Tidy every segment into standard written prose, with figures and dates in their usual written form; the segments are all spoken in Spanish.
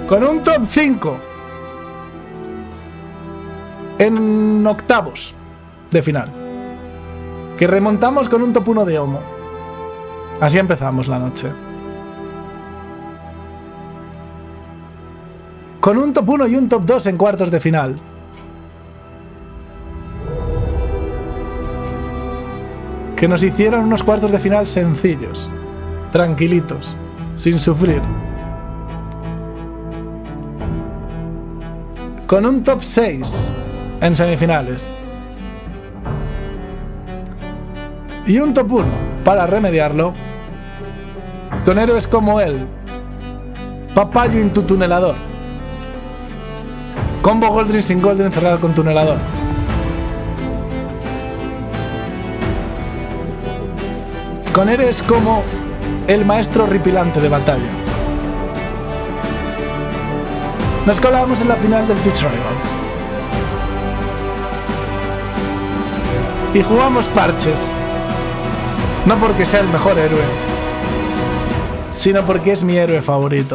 Con un top 5 en octavos de final, que remontamos con un top 1 de Homo. Así empezamos la noche. Con un top 1 y un top 2 en cuartos de final. Que nos hicieron unos cuartos de final sencillos, tranquilitos, sin sufrir. Con un top 6 en semifinales. Y un top 1 para remediarlo. Con héroes como él. Papayo en tu tunelador. Combo Goldring sin Goldring cerrado con tunelador. Con héroes como el maestro ripilante de batalla. Nos colamos en la final del Twitch Rivals. Y jugamos parches. No porque sea el mejor héroe, sino porque es mi héroe favorito.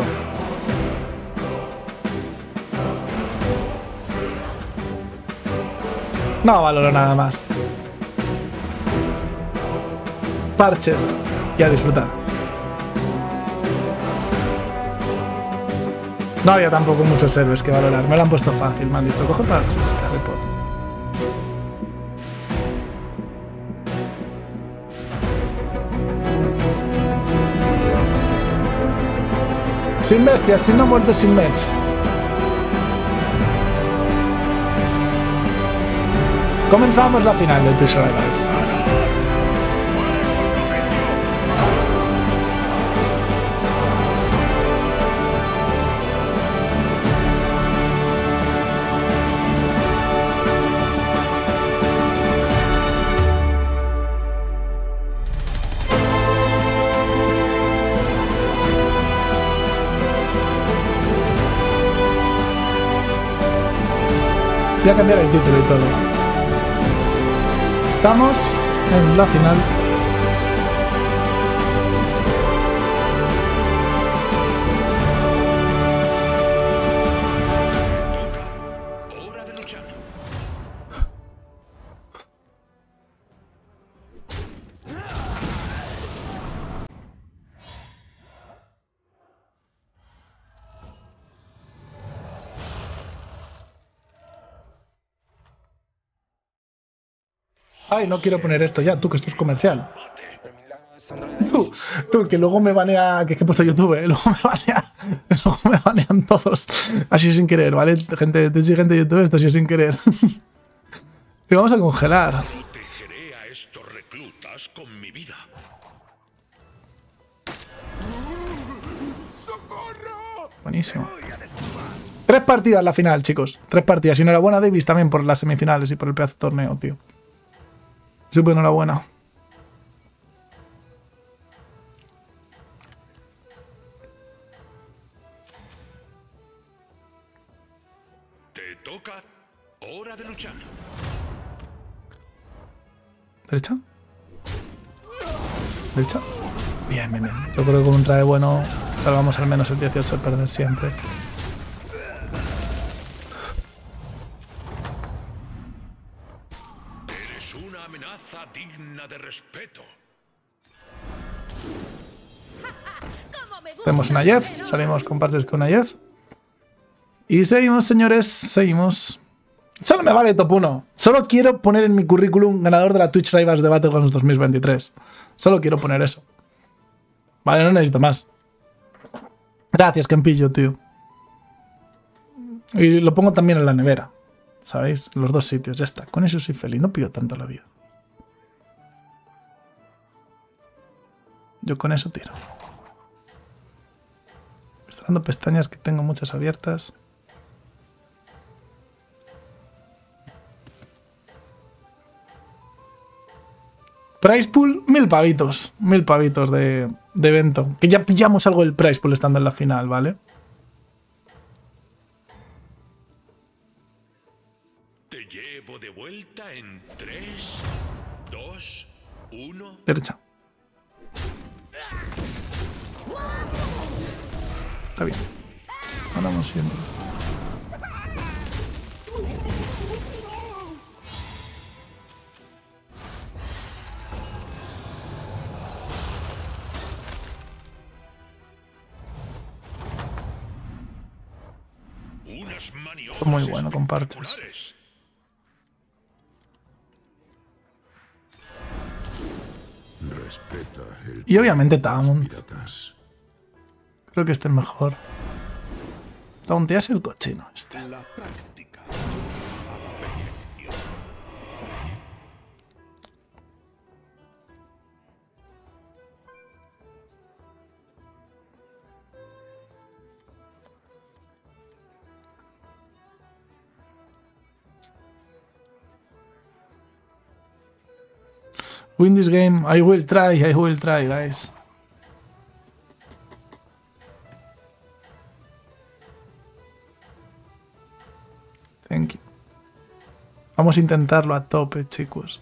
No valoro nada más. Parches y a disfrutar. No había tampoco muchos héroes que valorar. Me lo han puesto fácil. Me han dicho, coge parches, Harry Potter. Sin bestias, sin no muertos, sin mechs. Comenzamos la final de Twitch Rivals. Voy a cambiar el título y todo. Estamos en la final. Hora de luchar. Ay, no quiero poner esto ya, tú, que esto es comercial. Tú, que luego me banea, que he puesto YouTube, luego me banean todos. Así sin querer, ¿vale? Gente de YouTube, esto sí sin querer. Y vamos a congelar. Protegeré a estos reclutas con mi vida. Buenísimo. 3 partidas la final, chicos. 3 partidas. Y enhorabuena, Davis, también por las semifinales y por el pedazo de torneo, tío. Súper enhorabuena. Te toca. Hora de luchar. ¿Derecha? ¿Derecha? Bien, bien, bien. Yo creo que con un traje bueno salvamos al menos el 18 de perder siempre. Eres una amenaza digna de respeto. Tenemos una Jeff, salimos con partes con una Jeff. Y seguimos, señores, seguimos. Solo me vale top 1. Solo quiero poner en mi currículum ganador de la Twitch Rivals de Battlegrounds 2023. Solo quiero poner eso. Vale, no necesito más. Gracias, Campillo, tío. Y lo pongo también en la nevera. ¿Sabéis? En los dos sitios, ya está. Con eso soy feliz, no pido tanto la vida. Yo con eso tiro. Estoy dando pestañas que tengo muchas abiertas. Price pool, 1000 pavitos. 1000 pavitos de evento. Que ya pillamos algo del price pool estando en la final, ¿vale? Te llevo de vuelta en 3, 2, 1. Derecha. Está bien. Ganamos siempre. Fue muy bueno con parches. Y obviamente Taunt. Creo que este es mejor. Taunteas el cochino este. Win this game. I will try, guys. Thank you. Vamos a intentarlo a tope, chicos.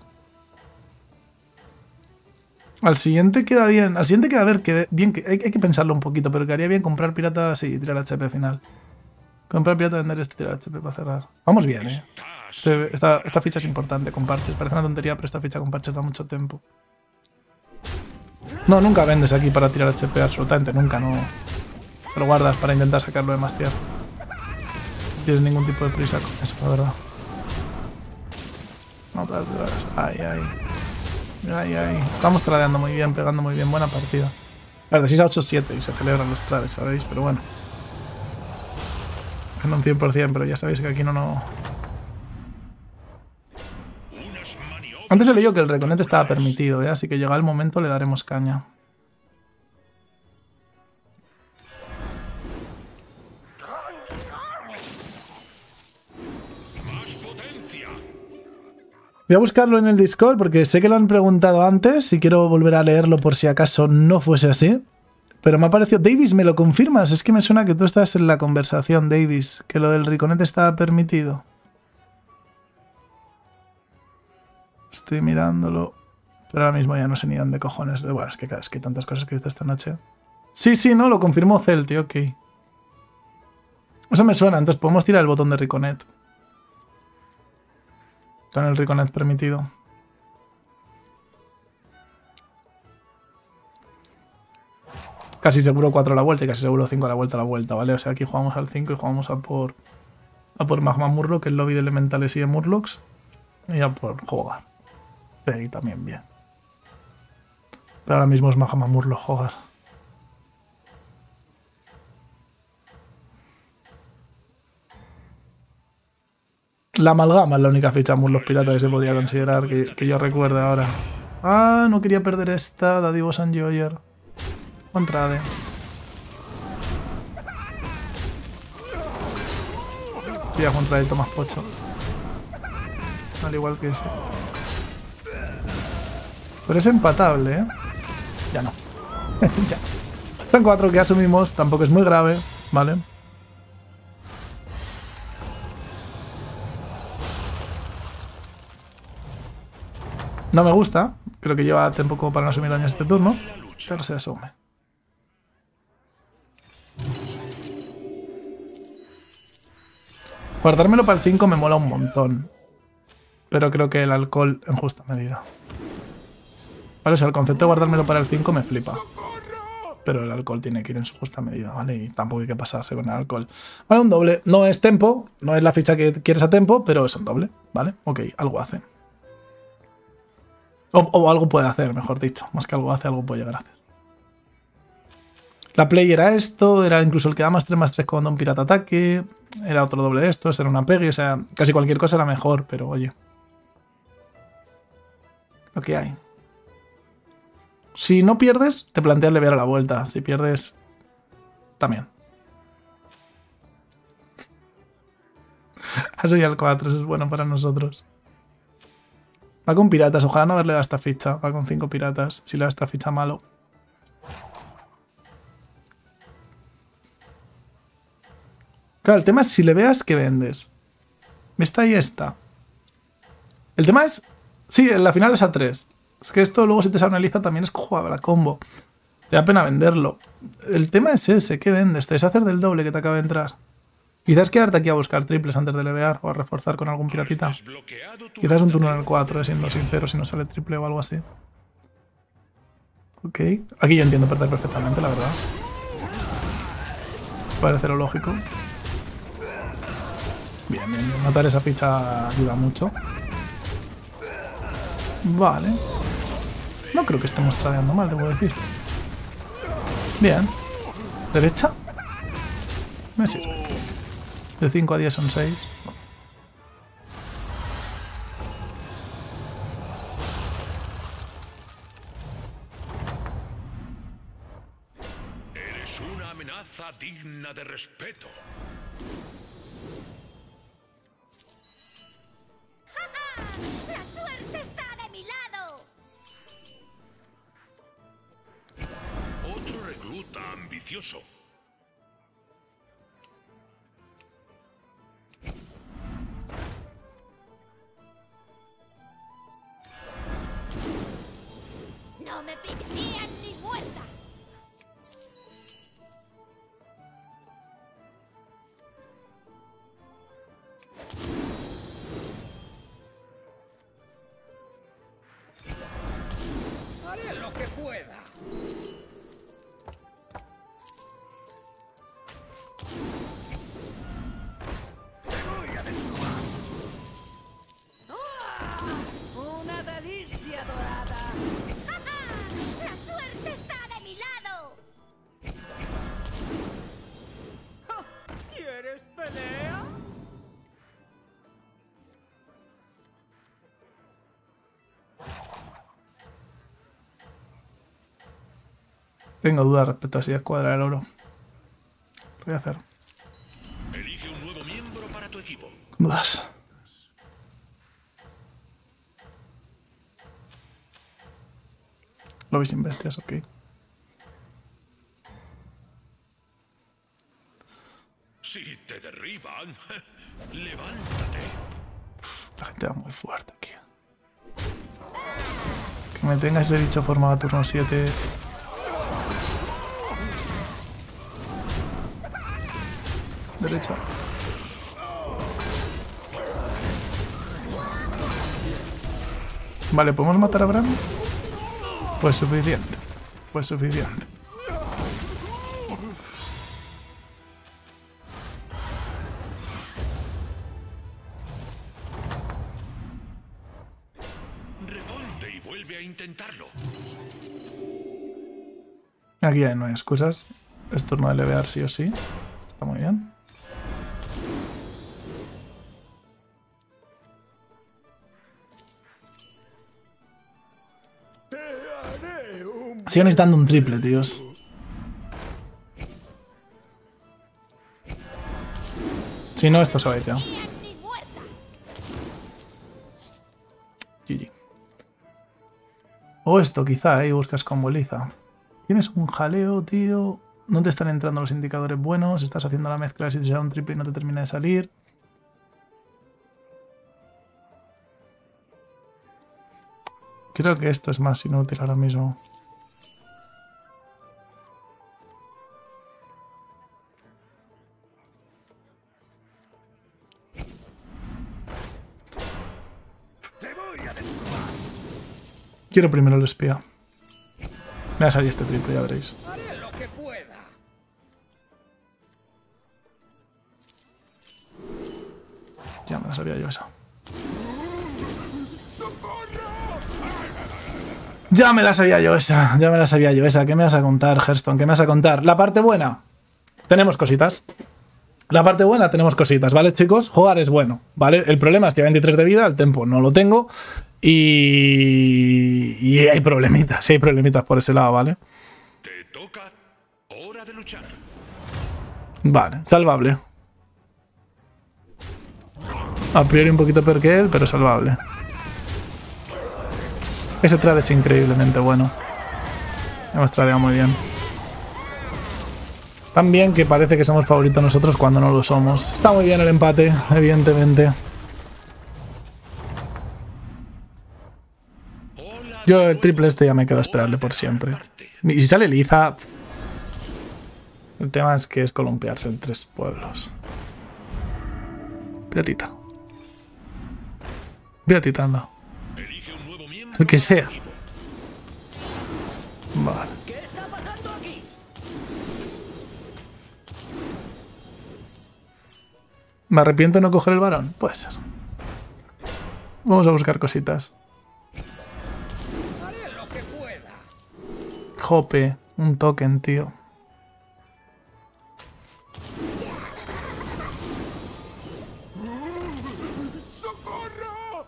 Al siguiente queda bien. Al siguiente queda bien. Hay que pensarlo un poquito, pero quedaría bien comprar piratas y tirar HP final. Comprar pirata, vender este, tirar HP para cerrar. Vamos bien, eh. Esta ficha es importante con parches. Parece una tontería, pero esta ficha con parches da mucho tiempo. No, nunca vendes aquí para tirar HP, absolutamente nunca, no. Te lo guardas para intentar sacarlo de más tierra. No tienes ningún tipo de prisa con eso, la verdad. No te das. Ay. Estamos tradeando muy bien, pegando muy bien, buena partida. A ver, de 6 a 8, 7 y se celebran los trades, ¿sabéis? Pero bueno. No un 100%, pero ya sabéis que aquí no... Antes he leído que el Reconet estaba permitido, ¿eh? Así que llega el momento, le daremos caña. Voy a buscarlo en el Discord porque sé que lo han preguntado antes y quiero volver a leerlo por si acaso no fuese así. Pero me ha parecido... Davis, ¿me lo confirmas? Es que me suena que tú estás en la conversación, Davis, que lo del Reconet estaba permitido. Estoy mirándolo. Pero ahora mismo ya no sé ni dónde cojones. Bueno, es que hay tantas cosas que he visto esta noche. Sí, no, lo confirmó Celti, ok. Eso me suena, entonces podemos tirar el botón de Reconet. Con el Reconet permitido. Casi seguro 4 a la vuelta y casi seguro 5 a la vuelta, ¿vale? O sea, aquí jugamos al 5 y jugamos a por Magma Murloc, el lobby de elementales y de Murlocs. Y a por jugar. Y también bien. Pero ahora mismo es Magma Murloc jugar. La amalgama es la única ficha Murloc pirata que se podría considerar que yo recuerde ahora. Ah, no quería perder esta. Dadivos and Joyer. Contrade. Sí, a contrade Tomás Pocho. Al igual que ese. Pero es empatable, ¿eh? Ya no. Ya. Son 4 que asumimos. Tampoco es muy grave, ¿vale? No me gusta. Creo que lleva tiempo como para no asumir daño este turno. Pero se asume. Guardármelo para el 5 me mola un montón. Pero creo que el alcohol en justa medida. Vale, o sea, el concepto de guardármelo para el 5 me flipa. Pero el alcohol tiene que ir en su justa medida, ¿vale? Y tampoco hay que pasarse con el alcohol. Vale, un doble. No es tempo, no es la ficha que quieres a tempo, pero es un doble, ¿vale? Ok, algo hace. O algo puede hacer, mejor dicho. Más que algo hace, algo puede llegar a hacer. La play era esto, era incluso el que da +3/+3 cuando un pirata ataque. Era otro doble de estos, era una pegue, o sea, casi cualquier cosa era mejor, pero oye. Lo que hay. Si no pierdes, te planteas leviar a la vuelta. Si pierdes, también. Así ya el 4, eso es bueno para nosotros. Va con piratas, ojalá no haberle dado esta ficha. Va con 5 piratas, si le da esta ficha malo. Claro, el tema es si le veas que vendes. Esta y esta. El tema es... Sí, la final es a 3. Es que esto luego si te sale una liza también es jugable a combo. Te da pena venderlo. El tema es ese, ¿qué vendes? Te deshaces del doble que te acaba de entrar. Quizás quedarte aquí a buscar triples antes de levear o a reforzar con algún piratita. Desbloqueado tu Quizás un turno en verdadero el 4, siendo sincero, si no sale triple o algo así. Ok. Aquí yo entiendo perder perfectamente, la verdad. Parece lo lógico. Bien, bien, bien. Matar esa ficha ayuda mucho. Vale. No creo que estemos tradeando mal, debo decir. Bien. ¿Derecha? Me sirve. De 5 a 10 son 6. Eres una amenaza digna de respeto. ¡La suerte está de mi lado! Otro recluta ambicioso. ¡No me pisotean ni muerta! Haré lo que pueda. Una delicia dorada. ¡Ja, ja! ¡La suerte está de mi lado! ¿Quieres pelea? Tengo dudas respecto a si es cuadra el oro. Lo voy a hacer. Elige un nuevo miembro para tu equipo. Con dudas. Lobby sin bestias, ok. Si te derriban, levántate. La gente va muy fuerte aquí. Que me tenga ese bicho formado a turno 7. Derecha. Vale, ¿podemos matar a Bran? Pues suficiente. Pues suficiente. Reponte y vuelve a intentarlo. Aquí ya no hay excusas. Es turno de levear sí o sí. Está muy bien. Sigo necesitando un triple, tíos. Si no, esto se va a ir ya. ¡Ni muerta! GG. O esto, quizá, y buscas con boliza. Tienes un jaleo, tío. No te están entrando los indicadores buenos. Estás haciendo la mezcla si te sale un triple y no te termina de salir. Creo que esto es más inútil ahora mismo. Quiero primero el espía. Me va a salir este triple, ya veréis. Haré lo que pueda. Ya me la sabía yo esa. Ya me la sabía yo esa. Ya me la sabía yo esa. ¿Qué me vas a contar, Hearthstone? ¿Qué me vas a contar? La parte buena. Tenemos cositas. La parte buena, tenemos cositas, ¿vale, chicos? Jugar es bueno, ¿vale? El problema es que 23 de vida, el tempo no lo tengo. Y hay problemitas, sí hay problemitas por ese lado, ¿vale? Te toca. Hora de luchar. Vale, salvable. A priori un poquito peor que él, pero salvable. Ese trade es increíblemente bueno. Hemos tradeado muy bien. Tan bien que parece que somos favoritos nosotros cuando no lo somos. Está muy bien el empate, evidentemente. Yo el triple este ya me quedo a esperarle por siempre. Y si sale Liza... El tema es que es columpiarse en 3 pueblos. Piratita. Piratita, anda. Elige un nuevo miembro El que sea. del equipo. Vale. ¿Qué está pasando aquí? ¿Me arrepiento de no coger el varón? Puede ser. Vamos a buscar cositas. Haré lo que pueda. Jope, un token, tío. ¡Socorro!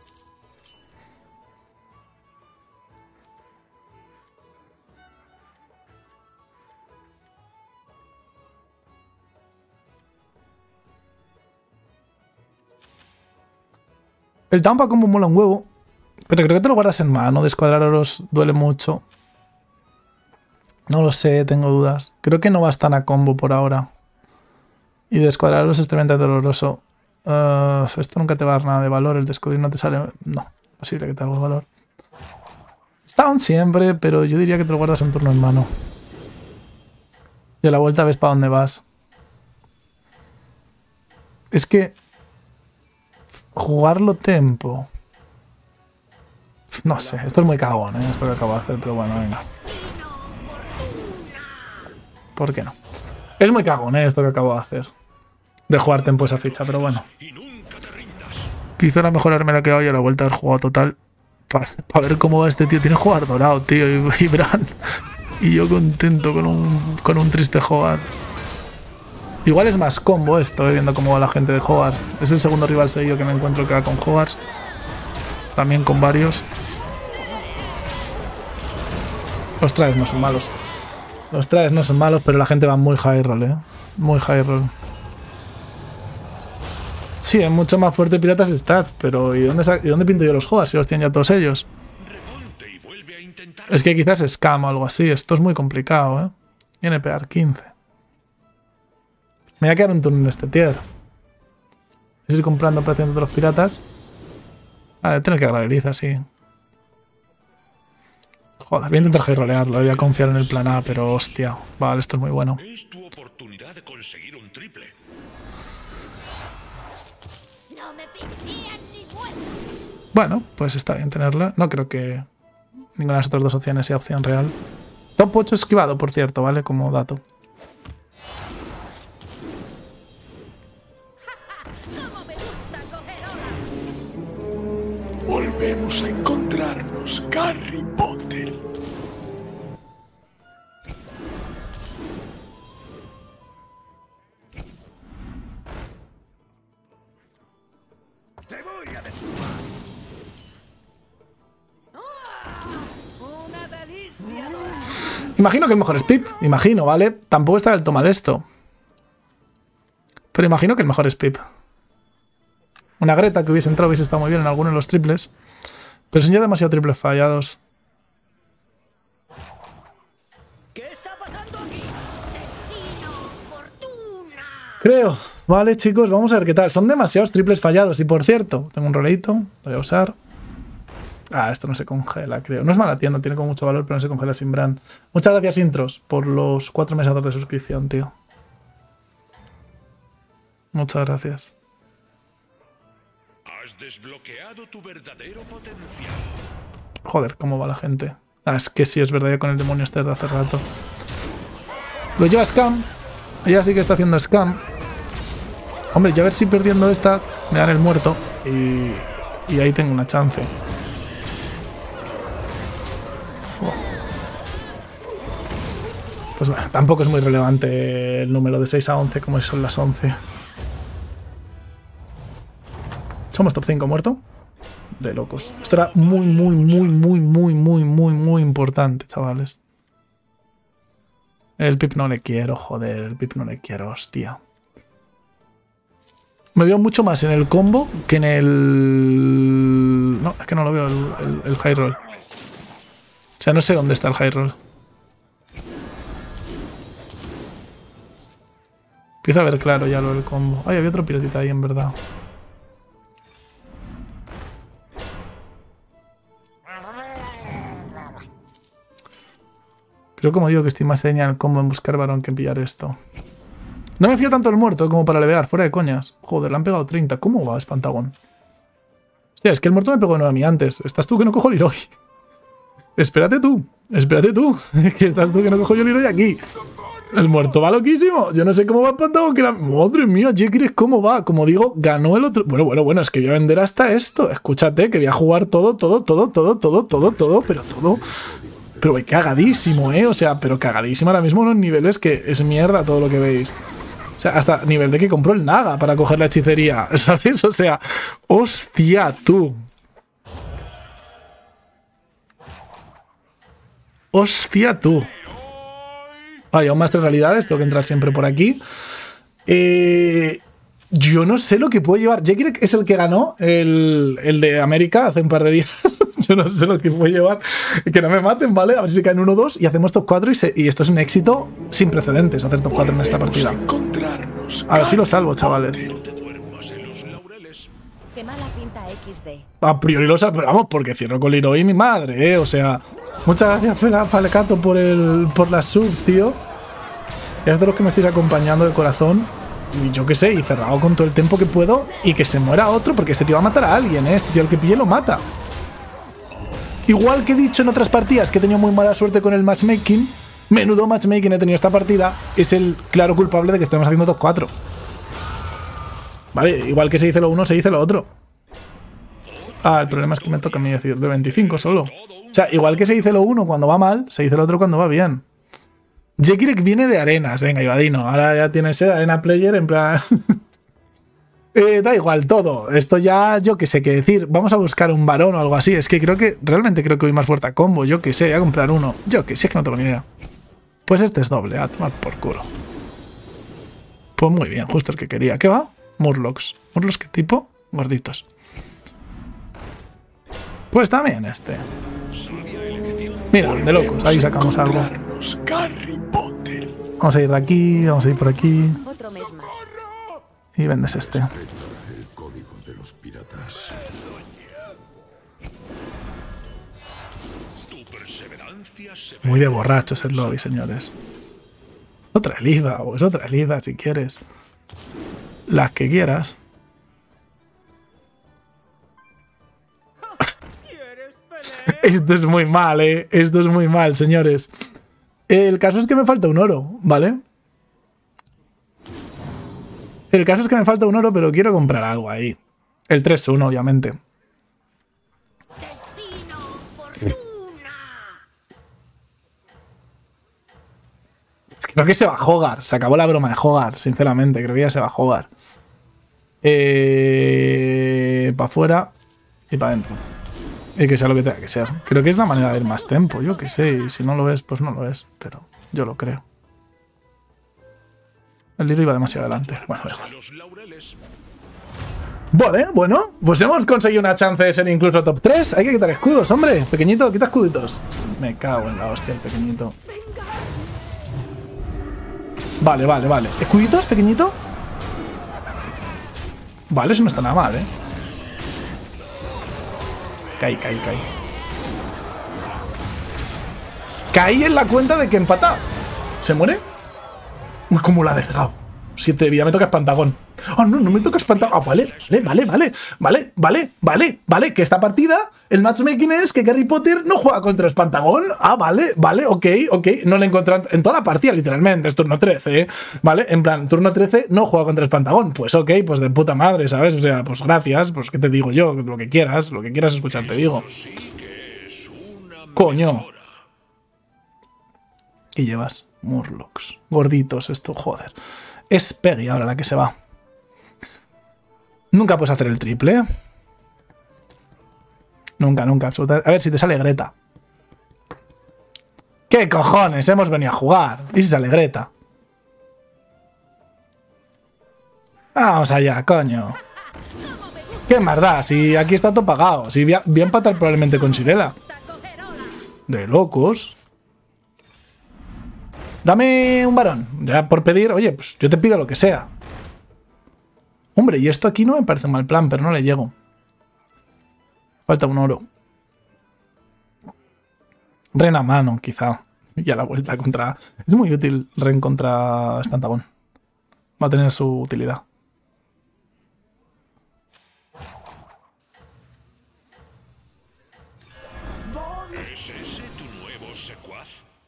El Tampa como mola un huevo. Pero creo que te lo guardas en mano. Descuadrar oros duele mucho. No lo sé, tengo dudas. Creo que no vas tan a combo por ahora. Y descuadrar oros es tremendamente doloroso. Esto nunca te va a dar nada de valor. El descubrir no te sale... No, posible que te haga valor. Está on siempre, pero yo diría que te lo guardas un turno en mano. Y a la vuelta ves para dónde vas. Es que... jugarlo tempo. No sé, esto es muy cagón, ¿eh? Esto que acabo de hacer, pero bueno, venga. ¿Por qué no? Es muy cagón, ¿eh? Esto que acabo de hacer. De jugar tempo esa ficha, pero bueno. Y nunca te rindas. Quizá la mejor armera que hay a la vuelta del juego total. Para ver cómo va este tío. Tiene jugar dorado, tío, y Bran. Y yo contento con un triste jugar. Igual es más combo esto, viendo cómo va la gente de Hogwarts. Es el segundo rival seguido que me encuentro que va con Hogwarts. También con varios. Los trajes no son malos. Los trajes no son malos, pero la gente va muy high roll, ¿eh? Muy high roll. Sí, es mucho más fuerte Piratas Stats, pero ¿y dónde pinto yo los Hogwarts si los tienen ya todos ellos? Remonte y vuelve a intentar. Es que quizás es scam o algo así. Esto es muy complicado, ¿eh? Viene a pegar 15. Me voy a quedar un turno en este tier. Voy a ir comprando operaciones de los piratas. Ah, de tener que agarrar Eliza, sí. Joder, voy a intentar rolearlo. Voy a confiar en el plan A, pero hostia. Vale, esto es muy bueno. Es tu oportunidad de conseguir un triple. No me pincías ni muerto. Bueno, pues está bien tenerla. No creo que ninguna de las otras dos opciones sea opción real. Top 8 esquivado, por cierto, ¿vale? Como dato. ¡Cómo me gusta coger olas! Volvemos a encontrarnos, Harry Potter. ¡Te voy a destruir! ¡Una delicia dorada! Imagino que el mejor es Pip. Imagino, ¿vale? Tampoco está del todo mal esto. Pero imagino que el mejor es Pip. Una Greta que hubiese entrado hubiese estado muy bien en alguno de los triples. Pero son ya demasiado triples fallados. ¿Qué está pasando aquí? ¡Destino! ¡Fortuna! Creo. Vale, chicos, vamos a ver qué tal. Son demasiados triples fallados. Y por cierto, tengo un roleito. Lo voy a usar. Ah, esto no se congela, creo. No es mala tienda, tiene como mucho valor, pero no se congela sin Bran. Muchas gracias, Intros, por los 4 meses de suscripción, tío. Muchas gracias. Has desbloqueado tu verdadero potencial. Joder, cómo va la gente. Ah, es que sí, es verdad, ya con el demonio este de hace rato. Lo lleva Scam. Ella sí que está haciendo Scam. Hombre, yo a ver si perdiendo esta me dan el muerto. Y ahí tengo una chance. Pues bueno, tampoco es muy relevante el número de 6 a 11 como si son las 11. Somos top 5 muerto. De locos. Esto era muy importante, chavales. El Pip no le quiero, joder. El Pip no le quiero, hostia. Me veo mucho más en el combo que en el... No, es que no lo veo el high roll. O sea, no sé dónde está el high roll. Empiezo a ver claro ya lo del combo. Ay, había otro piratita ahí, en verdad. Pero como digo que estoy más señal el combo en buscar varón que en pillar esto. No me fío tanto el muerto como para levear, fuera de coñas. Joder, le han pegado 30. ¿Cómo va Espantagón? Hostia, es que el muerto me pegó 9 a mí antes. Estás tú que no cojo Leroy. Espérate tú. Espérate tú. Que estás tú que no cojo yo Leroy aquí. El muerto va loquísimo. Yo no sé cómo va Espantagón. Que la... Madre mía, Jekris, ¿cómo va? Como digo, ganó el otro... Bueno, es que voy a vender hasta esto. Escúchate, que voy a jugar todo. Pero todo... Pero voy cagadísimo, ¿eh? O sea, pero cagadísimo ahora mismo unos niveles que es mierda todo lo que veis. O sea, hasta nivel de que compró el Naga para coger la hechicería, ¿sabes? O sea, hostia, tú. Hostia, tú. Vaya, un maestro de realidades, tengo que entrar siempre por aquí. Yo no sé lo que puedo llevar. Jekirek es el que ganó el de América hace un par de días. Yo no sé lo que puedo llevar. Que no me maten, ¿vale? A ver si caen 1-2 y hacemos top 4 y esto es un éxito sin precedentes, hacer top 4 en esta partida. A ver si lo salvo, chavales. Qué mala pinta XD. A priori lo salvo, pero vamos, porque cierro con Leroy y mi madre, ¿eh? O sea, muchas gracias, Falecato, por la sub, tío. Ya es de los que me estáis acompañando de corazón. Y yo qué sé, y cerrado con todo el tiempo que puedo y que se muera otro, porque este tío va a matar a alguien, ¿eh? Este tío al que pille lo mata. Igual que he dicho en otras partidas que he tenido muy mala suerte con el matchmaking, menudo matchmaking he tenido esta partida, es el claro culpable de que estemos haciendo top 4. Vale, igual que se dice lo uno, se dice lo otro. Ah, el problema es que me toca a mí decir de 25 solo. O sea, igual que se dice lo uno cuando va mal, se dice lo otro cuando va bien. Jekirek viene de arenas. Venga, Ibadino. Ahora ya tienes arena player en plan... da igual todo. Esto ya, yo que sé qué decir. Vamos a buscar un varón o algo así. Es que realmente creo que voy más fuerte a combo. Yo que sé, voy a comprar uno. Yo que sé, es que no tengo ni idea. Pues este es doble. A tomar por culo. Pues muy bien, justo el que quería. ¿Qué va? Murlocs. ¿Murlocs qué tipo? Gorditos. Pues también este. Mira, de locos. Ahí sacamos algo. Vamos a ir de aquí, vamos a ir por aquí. Otro mes más. Y vendes este. El código de los piratas. Muy de borrachos el lobby, señores. Otra liga, o es otra liga si quieres. Las que quieras. Esto es muy mal, ¿eh? Esto es muy mal, señores. El caso es que me falta un oro, ¿vale? El caso es que me falta un oro, pero quiero comprar algo ahí. El 3-1, obviamente. Destino, fortuna. Creo que se va a Hogar. Se acabó la broma de Hogar, sinceramente. Creo que ya se va a Hogar. Para afuera y para adentro. Y que sea lo que tenga que ser. Creo que es la manera de ir más tiempo. Yo qué sé. Y si no lo es, pues no lo es. Pero yo lo creo. El libro iba demasiado adelante. Bueno, da igual. Vale, bueno. Pues hemos conseguido una chance de ser incluso top 3. Hay que quitar escudos, hombre. Pequeñito, quita escuditos. Me cago en la hostia, el pequeñito. Vale, vale, vale. ¿Escuditos, pequeñito? Vale, eso no está nada mal, ¿eh? Caí. Caí en la cuenta de que empata. ¿Se muere? Uy, cómo la ha dejado. 7 de vida, me toca Espantagón. Oh, no me toca Espantagón. Ah, vale. Que esta partida, el matchmaking es que Harry Potter no juega contra Espantagón. Ah, vale, ok. No le he encontrado en toda la partida, literalmente. Es turno 13, ¿eh? Vale, en plan, turno 13 no juega contra Espantagón. Pues ok, pues de puta madre, ¿sabes? O sea, pues gracias. Pues, ¿qué te digo yo? Lo que quieras escuchar, te digo. Coño. ¿Qué llevas? Murlocs. Gorditos, esto, joder. Es Peggy ahora la que se va. Nunca puedes hacer el triple. Nunca, absolutamente. A ver si te sale Greta. ¿Qué cojones? Hemos venido a jugar. ¿Y si sale Greta? Vamos allá, coño. ¿Qué más da? Si aquí está todo pagado. Si voy a empatar probablemente con Sirela. De locos. Dame un varón. Ya por pedir, oye, pues yo te pido lo que sea. Hombre, y esto aquí no me parece un mal plan, pero no le llego. Falta un oro. Ren a mano, quizá. Y a la vuelta contra... Es muy útil Ren contra Espantagón. Va a tener su utilidad. ¿Es ese tu nuevo secuaz?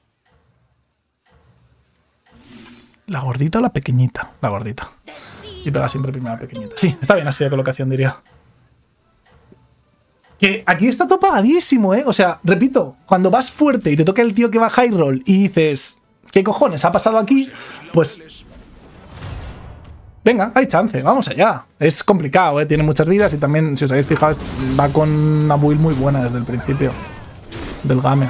¿La gordita o la pequeñita? La gordita. Y pega siempre primero la pequeñita. Sí, está bien así de colocación, diría. Que aquí está topadísimo, ¿eh? O sea, repito, cuando vas fuerte y te toca el tío que va high roll y dices, ¿qué cojones ha pasado aquí? Pues... venga, hay chance, vamos allá. Es complicado, ¿eh? Tiene muchas vidas y también, si os habéis fijado, va con una build muy buena desde el principio del game.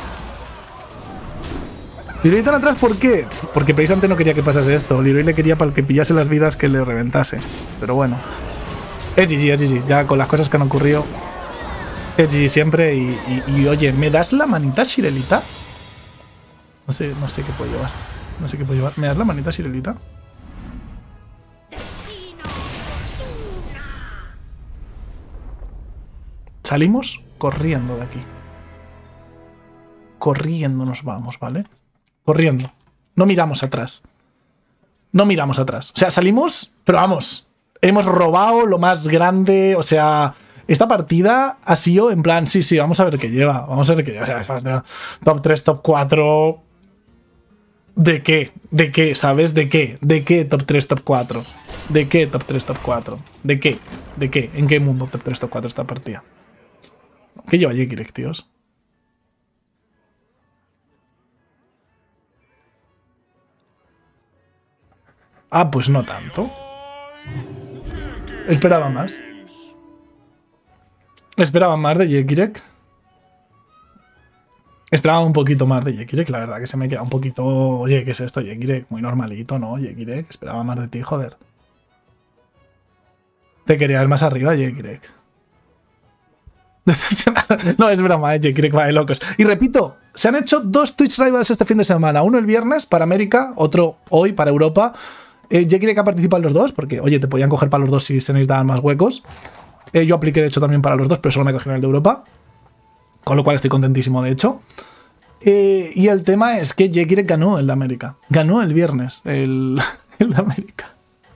Leroy tan atrás, ¿por qué? Porque precisamente no quería que pasase esto. Leroy le quería para el que pillase las vidas que le reventase. Pero bueno. Es GG, es GG. Ya con las cosas que han ocurrido. Es GG siempre. Y oye, ¿me das la manita, Shirelita? No sé qué puedo llevar. No sé qué puedo llevar. ¿Me das la manita, Shirelita? Salimos corriendo de aquí. Corriendo nos vamos, ¿vale? Corriendo. No miramos atrás. No miramos atrás. O sea, salimos, pero vamos. Hemos robado lo más grande. O sea, esta partida ha sido en plan, sí, vamos a ver qué lleva. Vamos a ver qué lleva. O sea, top 3, top 4. ¿De qué? ¿De qué? ¿Sabes? ¿De qué? ¿De qué top 3, top 4? ¿De qué top 3, top 4? ¿De qué? ¿De qué? ¿En qué mundo top 3, top 4 esta partida? ¿Qué lleva Jekirek, tíos? Ah, pues no tanto. Esperaba más. Esperaba más de Jekirek. Esperaba un poquito más de Jekirek, la verdad que se me queda un poquito... Oye, ¿qué es esto, Jekirek? Muy normalito, ¿no, Jekirek? Esperaba más de ti, joder. Te quería ver más arriba, Jekirek. No, es broma, Jekirek va de locos. Y repito, se han hecho 2 Twitch Rivals este fin de semana. Uno el viernes para América, otro hoy para Europa. Jekirek ha participado en los dos, porque, oye, te podían coger para los dos si se necesitaban más huecos. Yo apliqué, de hecho, también para los dos, pero solo me cogieron el de Europa. Con lo cual estoy contentísimo, de hecho. Y el tema es que Jekirek ganó el de América. Ganó el viernes el de América.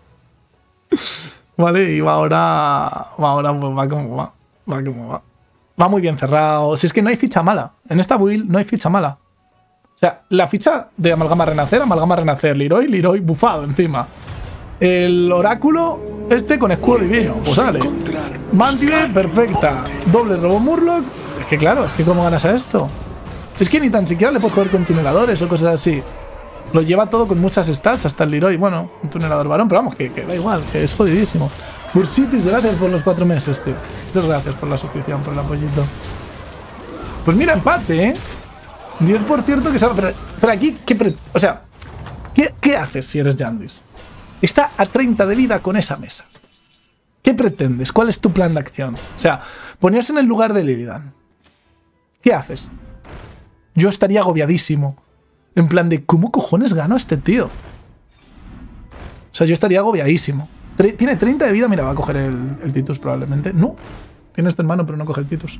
Vale, y ahora pues va como va. Va como va. Va muy bien cerrado. Si es que no hay ficha mala. En esta build no hay ficha mala. O sea, la ficha de Amalgama Renacer, Leroy bufado encima. El oráculo con escudo divino. Pues sale. Mantide, perfecta. Doble robo Murloc. Es que claro, es que ¿cómo ganas a esto? Es que ni tan siquiera le puedes coger con tuneladores o cosas así. Lo lleva todo con muchas stats, hasta el Leroy. Bueno, un tunelador varón, pero vamos, que da igual, que es jodidísimo. Bursitis, gracias por los 4 meses, tío. Muchas gracias por la suscripción, por el apoyito. Pues mira, empate, ¿eh? 10% que sale. Pero aquí, o sea, ¿qué haces si eres Yandis? Está a 30 de vida con esa mesa. ¿Qué pretendes? ¿Cuál es tu plan de acción? O sea, ponerse en el lugar de Illidan. ¿Qué haces? Yo estaría agobiadísimo. En plan de, ¿cómo cojones gano a este tío? O sea, yo estaría agobiadísimo. Tiene 30 de vida, mira, va a coger el Titus probablemente. No, tiene esto en mano, pero no coge el Titus.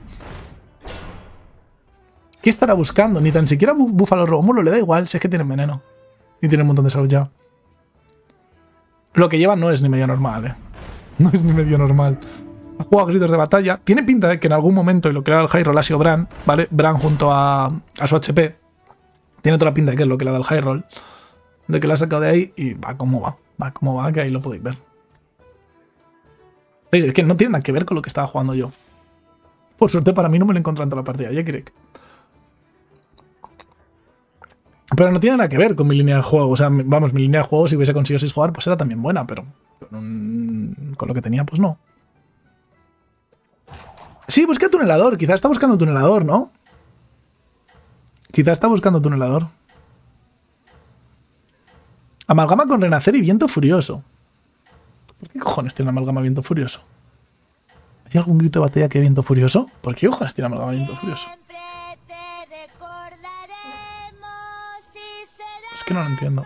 ¿Qué estará buscando? Ni tan siquiera Búfalo Rómulo le da igual, si es que tiene veneno. Y tiene un montón de salud ya. Lo que lleva no es ni medio normal, ¿eh? No es ni medio normal. Ha jugado gritos de batalla. Tiene pinta de que en algún momento, y lo que le ha dado el high roll ha sido Bran, ¿vale? Bran junto a su HP. Tiene toda la pinta de que es lo que le ha dado el high roll. De que lo ha sacado de ahí y va como va. Va como va, que ahí lo podéis ver. ¿Veis? Es que no tiene nada que ver con lo que estaba jugando yo. Por suerte para mí no me lo encontré en toda la partida, Jekirek. Pero no tiene nada que ver con mi línea de juego. O sea, vamos, mi línea de juego, si hubiese conseguido 6 jugar, pues era también buena, pero con lo que tenía, pues no. Sí, busca tunelador. Quizás está buscando tunelador, ¿no? Quizás está buscando tunelador. Amalgama con Renacer y Viento Furioso. ¿Por qué cojones tiene Amalgama Viento Furioso? ¿Hay algún grito de batalla que Viento Furioso? ¿Por qué cojones tiene Amalgama Viento Furioso? Es que no lo entiendo.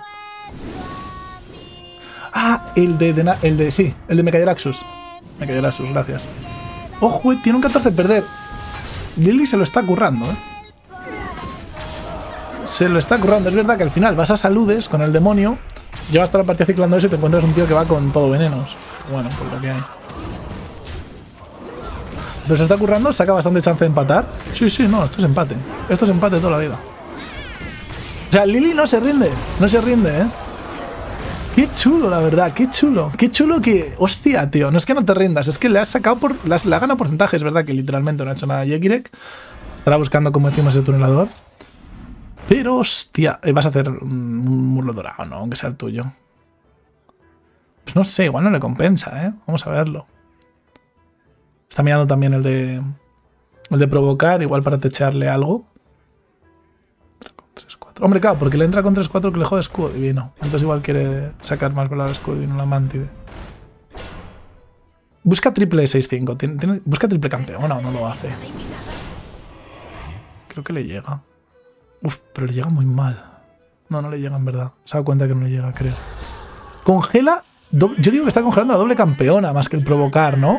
Ah, el de Mecayaraxus. Mecayaraxus, gracias. Ojo, tiene un 14 de perder. Lily se lo está currando, ¿eh? Se lo está currando. Es verdad que al final vas a saludes con el demonio, Llevas toda la partida ciclando eso y te encuentras un tío que va con todo venenos. Bueno, pues lo que hay. Pero se está currando, saca bastante chance de empatar. Sí, sí, no, esto es empate. Esto es empate toda la vida. O sea, Lili no se rinde. No se rinde, ¿eh? Qué chulo, la verdad, qué chulo. Qué chulo que... Hostia, tío. No es que no te rindas, es que le has sacado por... Le ha ganado porcentaje, es verdad que literalmente no ha hecho nada Yekirek. Estará buscando, como decimos, el tunelador. Pero, hostia, vas a hacer un muslo dorado, ¿no? Aunque sea el tuyo. Pues no sé, igual no le compensa, ¿eh? Vamos a verlo. Está mirando también el de provocar, igual para techarle algo. 3, 4. Hombre, claro, porque le entra con 3-4 que le jode escudo divino. Entonces igual quiere sacar más valor al escudo divino la mantide. Busca triple 6-5. Busca triple campeón, o no lo hace. Creo que le llega. Uf, pero le llega muy mal. No, no le llega en verdad. Se ha dado cuenta que no le llega, creo. Congela... Yo digo que está congelando la doble campeona más que el provocar, ¿no?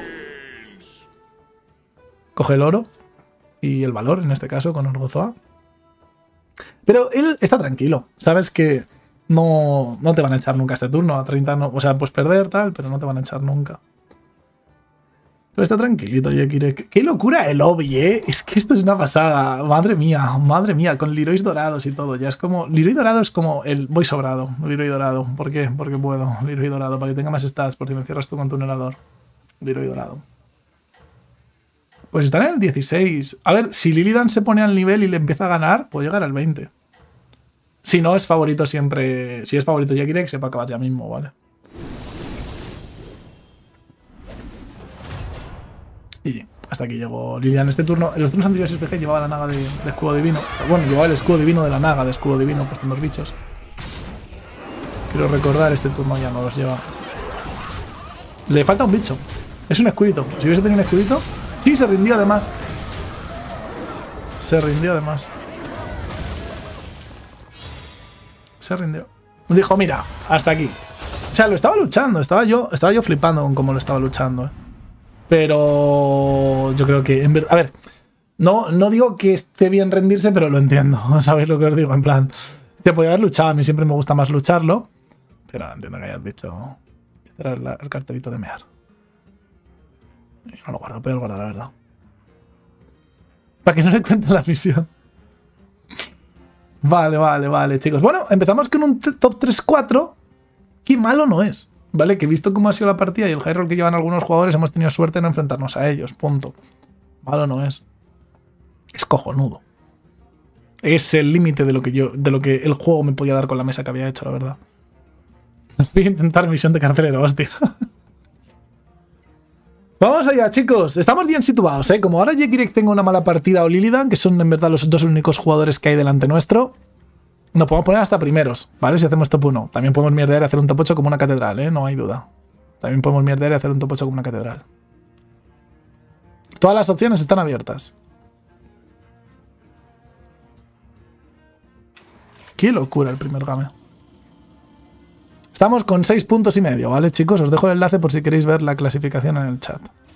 Coge el oro y el valor, en este caso, con Orgozoa. Pero él está tranquilo. Sabes que no te van a echar nunca este turno. A 30 no... O sea, puedes perder, tal, pero no te van a echar nunca. Pero está tranquilito, Yekirek. ¡Qué locura el lobby, eh! Es que esto es una pasada. Madre mía, con Leroys dorados y todo. Ya es como... Leroy dorado es como el... Voy sobrado, Leroy dorado. ¿Por qué? Porque puedo. Leroy dorado, para que tenga más stats, por si me cierras tú con tunelador. Leroy dorado. Pues están en el 16. A ver, si Lilidan se pone al nivel y le empieza a ganar, puede llegar al 20. Si no, es favorito siempre... Si es favorito Yekirek, se va a acabar ya mismo, ¿vale? Y hasta aquí llegó Lilian este turno. En los turnos anteriores SPG llevaba la naga de escudo divino. Bueno, llevaba el escudo divino de la naga de escudo divino, puesto en los bichos. Quiero recordar, este turno ya no los lleva. Le falta un bicho. Es un escudito. Si hubiese tenido un escudito... Sí, se rindió además. Se rindió además. Se rindió. Dijo, mira, hasta aquí. O sea, lo estaba luchando. Estaba yo flipando con cómo lo estaba luchando, Pero yo creo que... A ver, no digo que esté bien rendirse, pero lo entiendo. ¿Sabéis lo que os digo? En plan, te podía haber luchado. A mí siempre me gusta más lucharlo. Pero entiendo que hayas dicho... Este era el cartelito de mear. No lo guardo, pero lo guardo, la verdad. Para que no le cuente la misión. Vale, chicos. Bueno, empezamos con un top 3-4. Qué malo no es. ¿Vale? Que visto cómo ha sido la partida y el high roll que llevan algunos jugadores, hemos tenido suerte de no enfrentarnos a ellos. Punto. Malo no es. Es cojonudo. Es el límite de lo que el juego me podía dar con la mesa que había hecho, la verdad. Voy a intentar misión de carcelero, hostia. Vamos allá, chicos. Estamos bien situados, ¿eh? Como ahora Yekirek tenga una mala partida o Lilidan, que son en verdad los dos únicos jugadores que hay delante nuestro, nos podemos poner hasta primeros, ¿vale? Si hacemos top 1. También podemos mierdear y hacer un top 8 como una catedral, ¿eh? No hay duda. También podemos mierdear y hacer un top 8 como una catedral. Todas las opciones están abiertas. Qué locura el primer game. Estamos con 6 puntos y medio, ¿vale, chicos? Os dejo el enlace por si queréis ver la clasificación en el chat.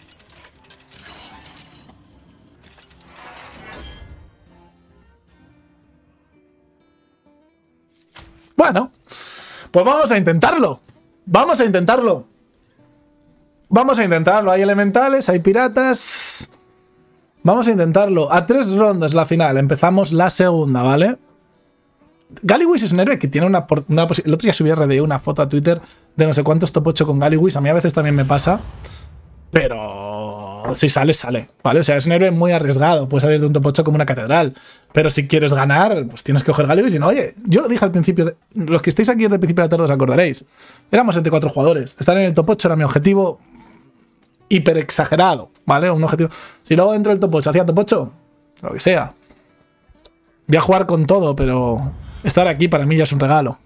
Bueno, pues vamos a intentarlo. Vamos a intentarlo. Vamos a intentarlo. Hay elementales, hay piratas. Vamos a intentarlo. A 3 rondas la final. Empezamos la segunda, ¿vale? Gallywis es un héroe que tiene una posibilidad. El otro día subí RD una foto a Twitter de no sé cuántos top 8 con Gallywis. A mí a veces también me pasa. Pero si sale, sale. ¿Vale? O sea, es un héroe muy arriesgado. Puedes salir de un top 8 como una catedral. Pero si quieres ganar, pues tienes que coger Gallywis. Y no, oye, yo lo dije al principio. Los que estáis aquí desde el principio de la tarde os acordaréis. Éramos entre 4 jugadores. Estar en el top 8 era mi objetivo hiper exagerado. ¿Vale? Un objetivo. Si luego dentro del top 8 hacía top 8, lo que sea. Voy a jugar con todo, pero estar aquí para mí ya es un regalo.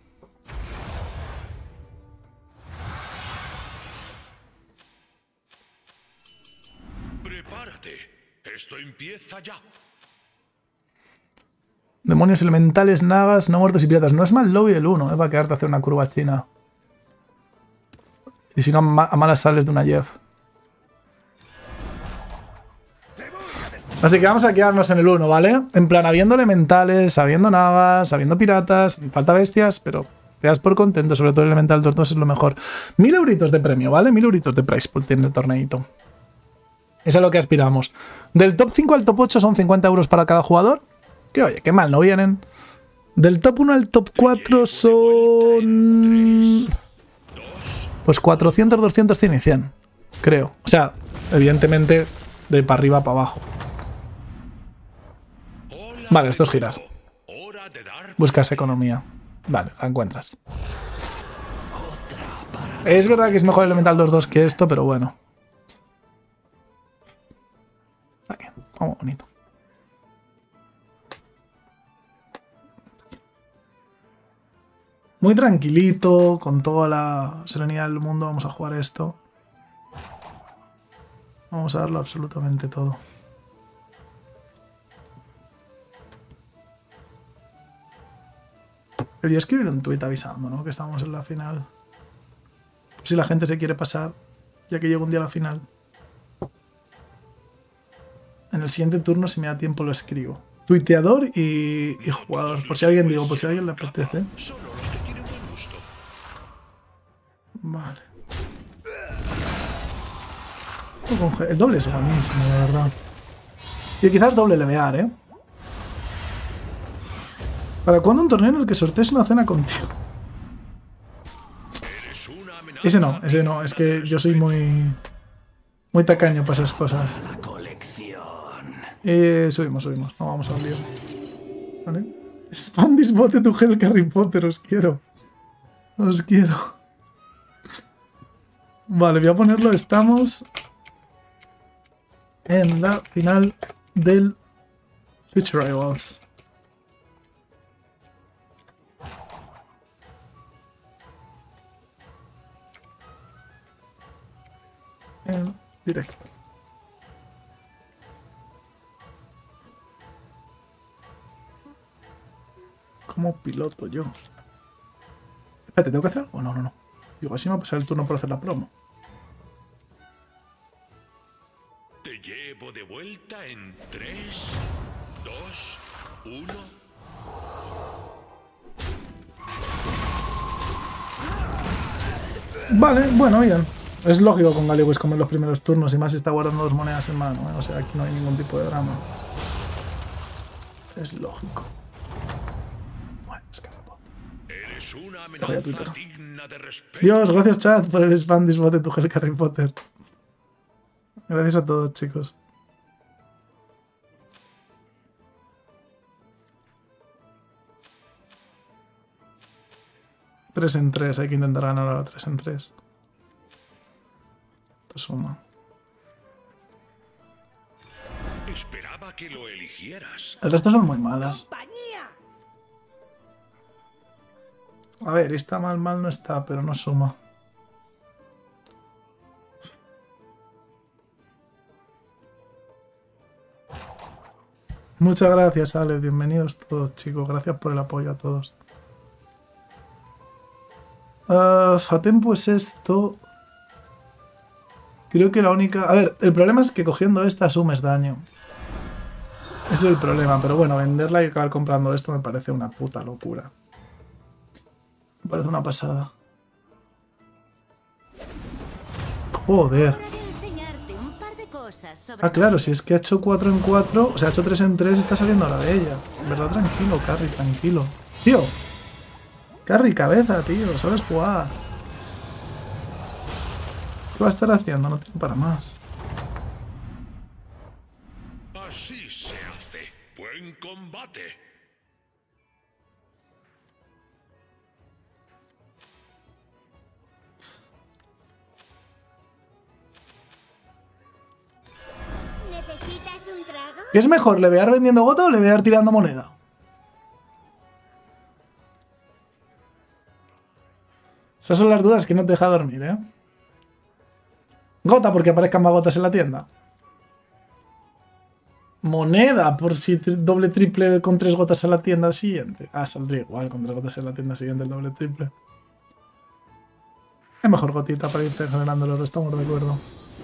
Prepárate. Esto empieza ya. Demonios elementales, nagas, no muertos y piratas. No es mal lobby del 1, para quedarte a hacer una curva china. Y si no, a malas sales de una Jeff. Así que vamos a quedarnos en el 1, ¿vale? En plan, habiendo elementales, habiendo nagas, habiendo piratas, falta bestias, pero Quedas por contento, sobre todo el Elemental 2-2 es lo mejor. 1000 euritos de premio, ¿vale? 1000 euritos de price pool tiene el torneito. Es a lo que aspiramos. Del top 5 al top 8 son 50 euros para cada jugador. Que oye, qué mal no vienen. Del top 1 al top 4 son... pues 400, 200, 100 y 100. Creo. O sea, evidentemente de para arriba para abajo. Vale, esto es girar. Buscas economía. Vale, la encuentras. Es verdad que es mejor Elemental 2-2 que esto, pero bueno. Aquí, vamos bonito. Muy tranquilito, con toda la serenidad del mundo vamos a jugar esto. Vamos a darlo absolutamente todo. Debería escribir un tuit avisando, ¿no? Que estamos en la final. Si la gente se quiere pasar, ya que llega un día a la final. En el siguiente turno, si me da tiempo, lo escribo. Tuiteador y jugador. Por si alguien digo, por si a alguien le apetece. Vale. El doble es buenísimo, la verdad. Y quizás doble levear, ¿eh? ¿Para cuándo un torneo en el que sortees una cena contigo? Ese no, es que yo soy muy tacaño para esas cosas. Subimos, no vamos a lío. ¿Vale? Spandis bote tu gel Harry Potter, os quiero. Os quiero. Vale, voy a ponerlo, estamos en la final del Twitch Rivals. En directo. ¿Cómo piloto yo? Espérate, ¿tengo que hacer algo? No. Digo, así me va a pasar el turno por hacer la promo. Te llevo de vuelta en 3, 2, 1. Vale, bueno, bien. Es lógico con Galliwis comer los primeros turnos y más si está guardando 2 monedas en mano, ¿eh? O sea, aquí no hay ningún tipo de drama. Es lógico. Bueno, es que Eres una amenaza digna de respeto. Dios, gracias chat por el spam disbot de tu gel Harry Potter. Gracias a todos, chicos. Tres en 3, hay que intentar ganar ahora 3 en 3. Esto suma. Esperaba que lo eligieras. El resto son muy malas. ¡Compañía! A ver, está mal no está, pero no suma. Muchas gracias, Ale. Bienvenidos todos, chicos. Gracias por el apoyo a todos. A tiempo es esto. Creo que la única... A ver, el problema es que cogiendo esta asumes daño. Ese es el problema, pero bueno, venderla y acabar comprando esto me parece una puta locura. Me parece una pasada. Joder. Ah, claro, si es que ha hecho 4 en 4, o sea, ha hecho 3 en 3 y está saliendo ahora de ella. En verdad, tranquilo, Carry, tranquilo. Tío. Carry, cabeza, tío, sabes jugar. ¿Qué va a estar haciendo? No tengo para más. Así se hace. Buen combate. ¿Necesitas un trago? ¿Qué es mejor, levear vendiendo gota o levear tirando moneda? Esas son las dudas que no te deja dormir, ¿eh? Gota porque aparezcan más gotas en la tienda. Moneda por si doble triple con 3 gotas en la tienda siguiente. Ah, saldría igual con 3 gotas en la tienda siguiente el doble triple. Es mejor gotita para ir generando los dos, estamos de acuerdo.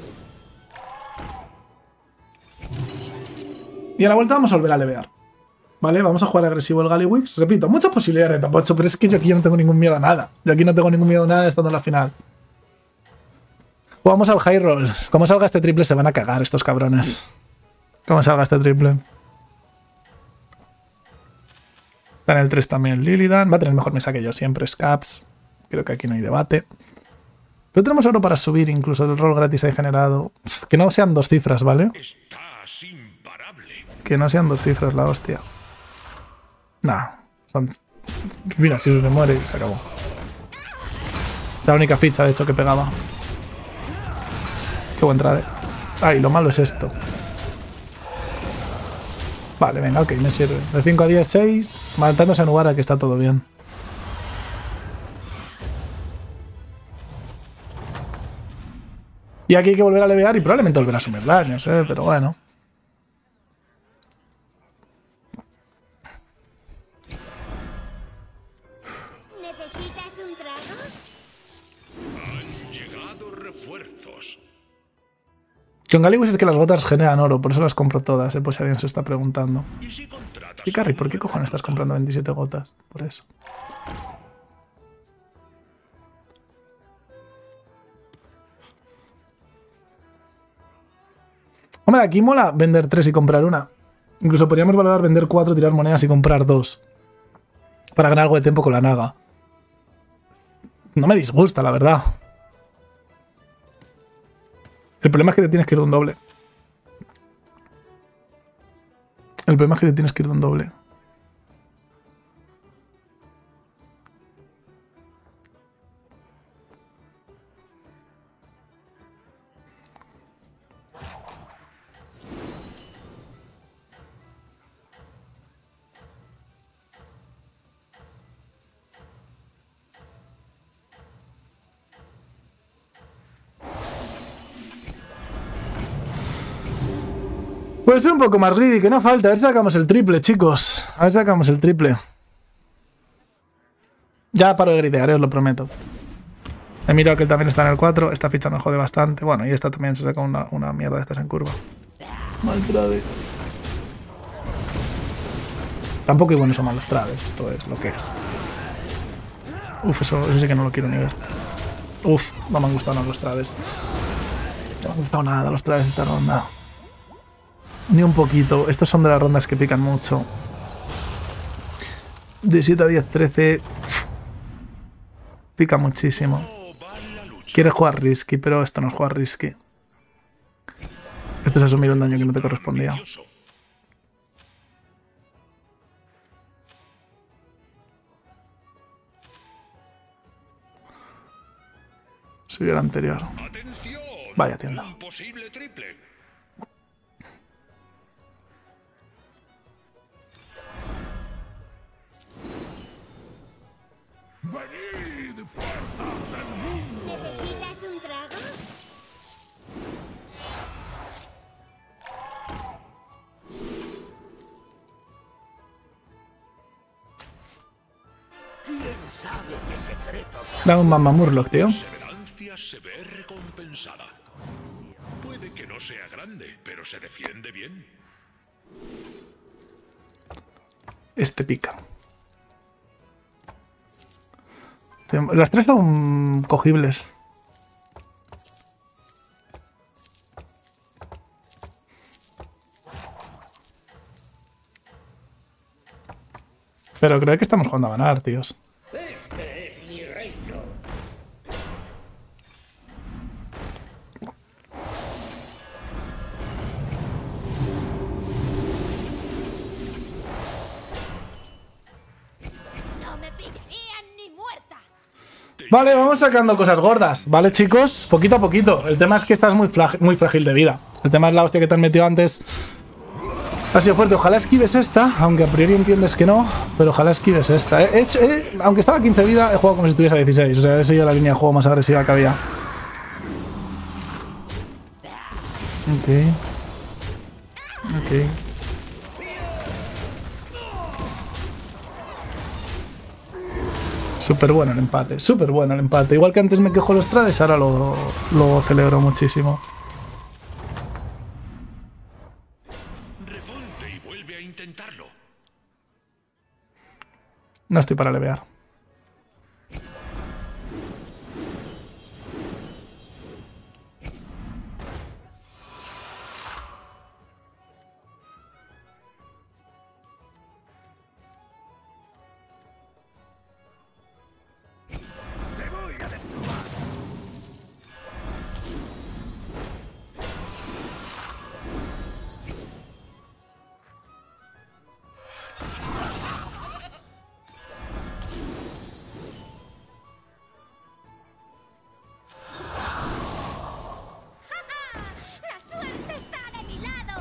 Y a la vuelta vamos a volver a levear. Vale, vamos a jugar agresivo el Gallywix. Repito, muchas posibilidades de top 8, pero es que yo aquí no tengo ningún miedo a nada. Yo aquí no tengo ningún miedo a nada estando en la final. Jugamos al High Rolls. Como salga este triple se van a cagar estos cabrones. Como salga este triple. Está en el 3 también Lilidan. Va a tener mejor mesa que yo siempre. Scaps. Creo que aquí no hay debate. Pero tenemos oro para subir incluso el rol gratis ahí generado. Que no sean 2 cifras, ¿vale? Estás imparable. Que no sean 2 cifras la hostia. Nah. Son... Mira, si se muere se acabó. Es la única ficha de hecho que pegaba. Qué buen trade. Ay, lo malo es esto. Vale, venga, ok, me sirve. De 5 a 10, 6. Matándose a Nubara, que está todo bien. Y aquí hay que volver a levear y probablemente volver a sumir daños, pero bueno. ¿Necesitas un trago? Han llegado refuerzos. Con Gallywix es que las gotas generan oro, por eso las compro todas, por si alguien se está preguntando. ¿Y si contratas Y Carry, ¿por qué a un cojones estás comprando 27 gotas? Por eso. Hombre, aquí mola vender 3 y comprar una. Incluso podríamos valorar vender 4, tirar monedas y comprar 2. Para ganar algo de tiempo con la Naga. No me disgusta, la verdad. El problema es que te tienes que ir de un doble. El problema es que te tienes que ir de un doble. Puede ser un poco más greedy, que no falta. A ver si sacamos el triple, chicos. A ver si sacamos el triple. Ya paro de gridear, os lo prometo. He mirado que él también está en el 4. Esta ficha nos jode bastante. Bueno, y esta también se saca una mierda de estas en curva. Mal trade. Tampoco hay buenos o malos trades. Esto es lo que es. Uf, eso sí que no lo quiero ni ver. Uf, no me han gustado nada los trades. No me han gustado nada los trades de esta ronda. Ni un poquito. Estos son de las rondas que pican mucho. De 7 a 10, 13. Pica muchísimo. Quieres jugar risky, pero esto no es jugar risky. Esto es asumir un daño que no te correspondía. Soy el anterior. ¡Atención! Vaya tienda. Un posible triple. ¿Necesitas un trago? Dame un Mamma Murloc, tío. Perseverancia se ve recompensada. Puede que no sea grande, pero se defiende bien. Este pica. Las 3 son cogibles. Pero creo que estamos jugando a ganar, tíos. No me pillarían ni muerta. Vale, vamos sacando cosas gordas, ¿vale, chicos? Poquito a poquito. El tema es que estás muy frágil de vida. El tema es la hostia que te han metido antes. Ha sido fuerte. Ojalá esquives esta, aunque a priori entiendes que no, pero ojalá esquives esta. Aunque estaba a 15 vida, he jugado como si estuviese a 16. O sea, he seguido la línea de juego más agresiva que había. Ok. Ok. Súper bueno el empate, súper bueno el empate. Igual que antes me quejo los trades, ahora lo celebro muchísimo. Reponte y vuelve a intentarlo. No estoy para levear. ¡Te voy a desplumar! ¡La suerte está de mi lado!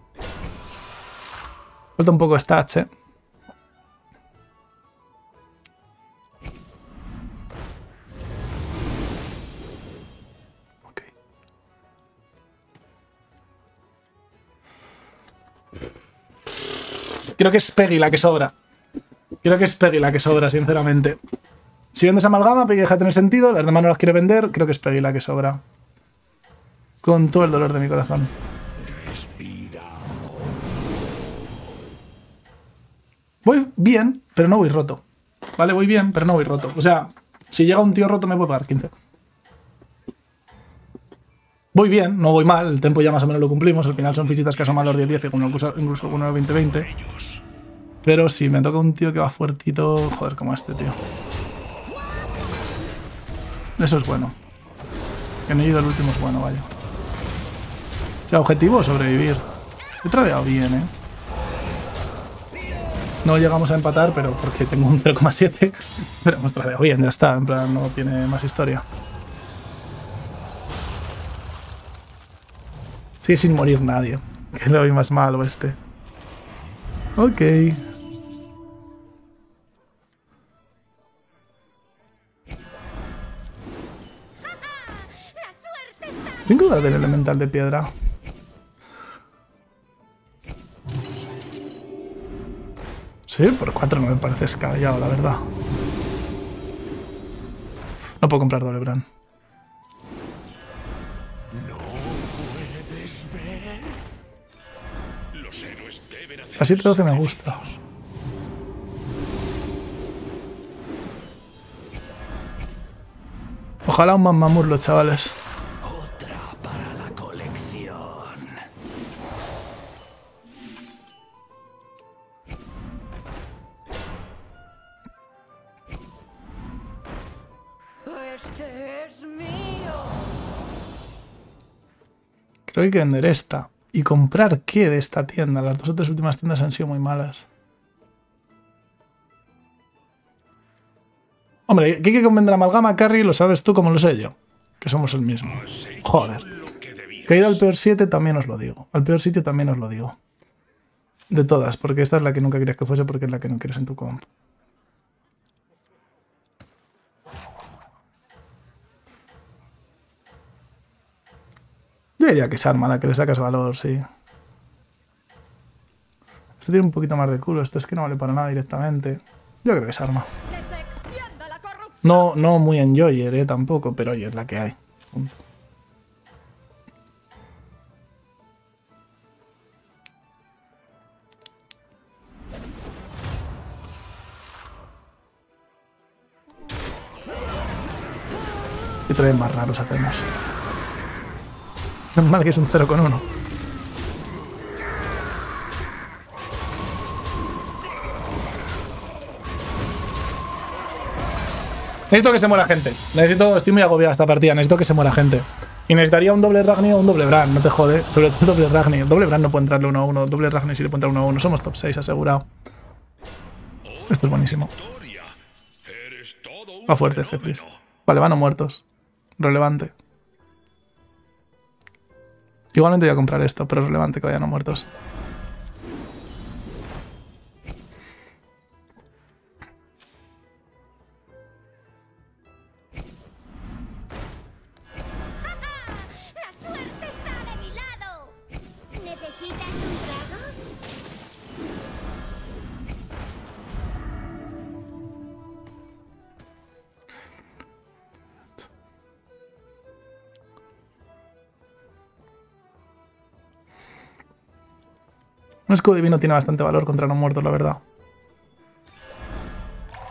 Falta un poco stats, ¿eh? Ok. Creo que es Peggy la que sobra. Creo que es Peggy la que sobra, sinceramente. Si vendes amalgama, Peggy deja de tener sentido. Las demás no las quiere vender. Creo que es Peggy la que sobra. Con todo el dolor de mi corazón. Voy bien, pero no voy roto. Vale, voy bien, pero no voy roto. O sea, si llega un tío roto me puedo pagar 15. Voy bien, no voy mal. El tempo ya más o menos lo cumplimos. Al final son fichitas que asoman los 10-10 y incluso algunos 20-20. Pero si me toca un tío que va fuertito... Joder, como este, tío. Eso es bueno. Que no he ido el último es bueno, vaya. O sea, objetivo sobrevivir. He tradeado bien, ¿eh? No llegamos a empatar, pero porque tengo un 0,7. Pero hemos tradeado bien, ya está. En plan, no tiene más historia. Sigue sin morir nadie. Que lo vi más malo este. Ok. ¡La suerte está! Tengo duda del elemental de piedra. Sí, por 4 no me parece descabellado, la verdad. No puedo comprar doble Bran. Los héroes deben hacer La 7-12 me gusta. Ojalá un Mamamurlo, chavales. Otra para la colección. ¡Este es mío! Creo que hay que vender esta. ¿Y comprar qué de esta tienda? Las dos o tres últimas tiendas han sido muy malas. Hombre, ¿qué hay que vender amalgama, Carry? Lo sabes tú como lo sé yo. Que somos el mismo. Joder. lo que debías. Que he ido al peor 7 también os lo digo. Al peor sitio también os lo digo. De todas, porque esta es la que nunca querías que fuese porque es la que no quieres en tu comp. Yo diría que es arma la que le sacas valor, sí. Este tiene un poquito más de culo, esto es que no vale para nada directamente. Yo creo que es arma. ¡Que se extienda la corrupción! No muy enjoyer, tampoco, pero oye, es la que hay. Punto. Y traen más raros hacemos. Es mal que es un 0,1. Necesito que se muera gente. Estoy muy agobiado esta partida. Necesito que se muera gente. Y necesitaría un doble Ragni o un doble Bran. No te jode. Sobre todo el doble Ragni. El doble Bran no puede entrarle 1-1. Doble Ragni sí le puede entrar 1-1. Somos top 6 asegurado. Esto es buenísimo. Victoria. Eres todo un Va fuerte, fenómeno. Cefris. Vale, van o muertos. Relevante. Igualmente voy a comprar esto, pero es relevante que vayan a muertos. ¡La suerte está de mi lado! ¿Necesitas un trago? Un escudo divino tiene bastante valor contra no muertos, la verdad.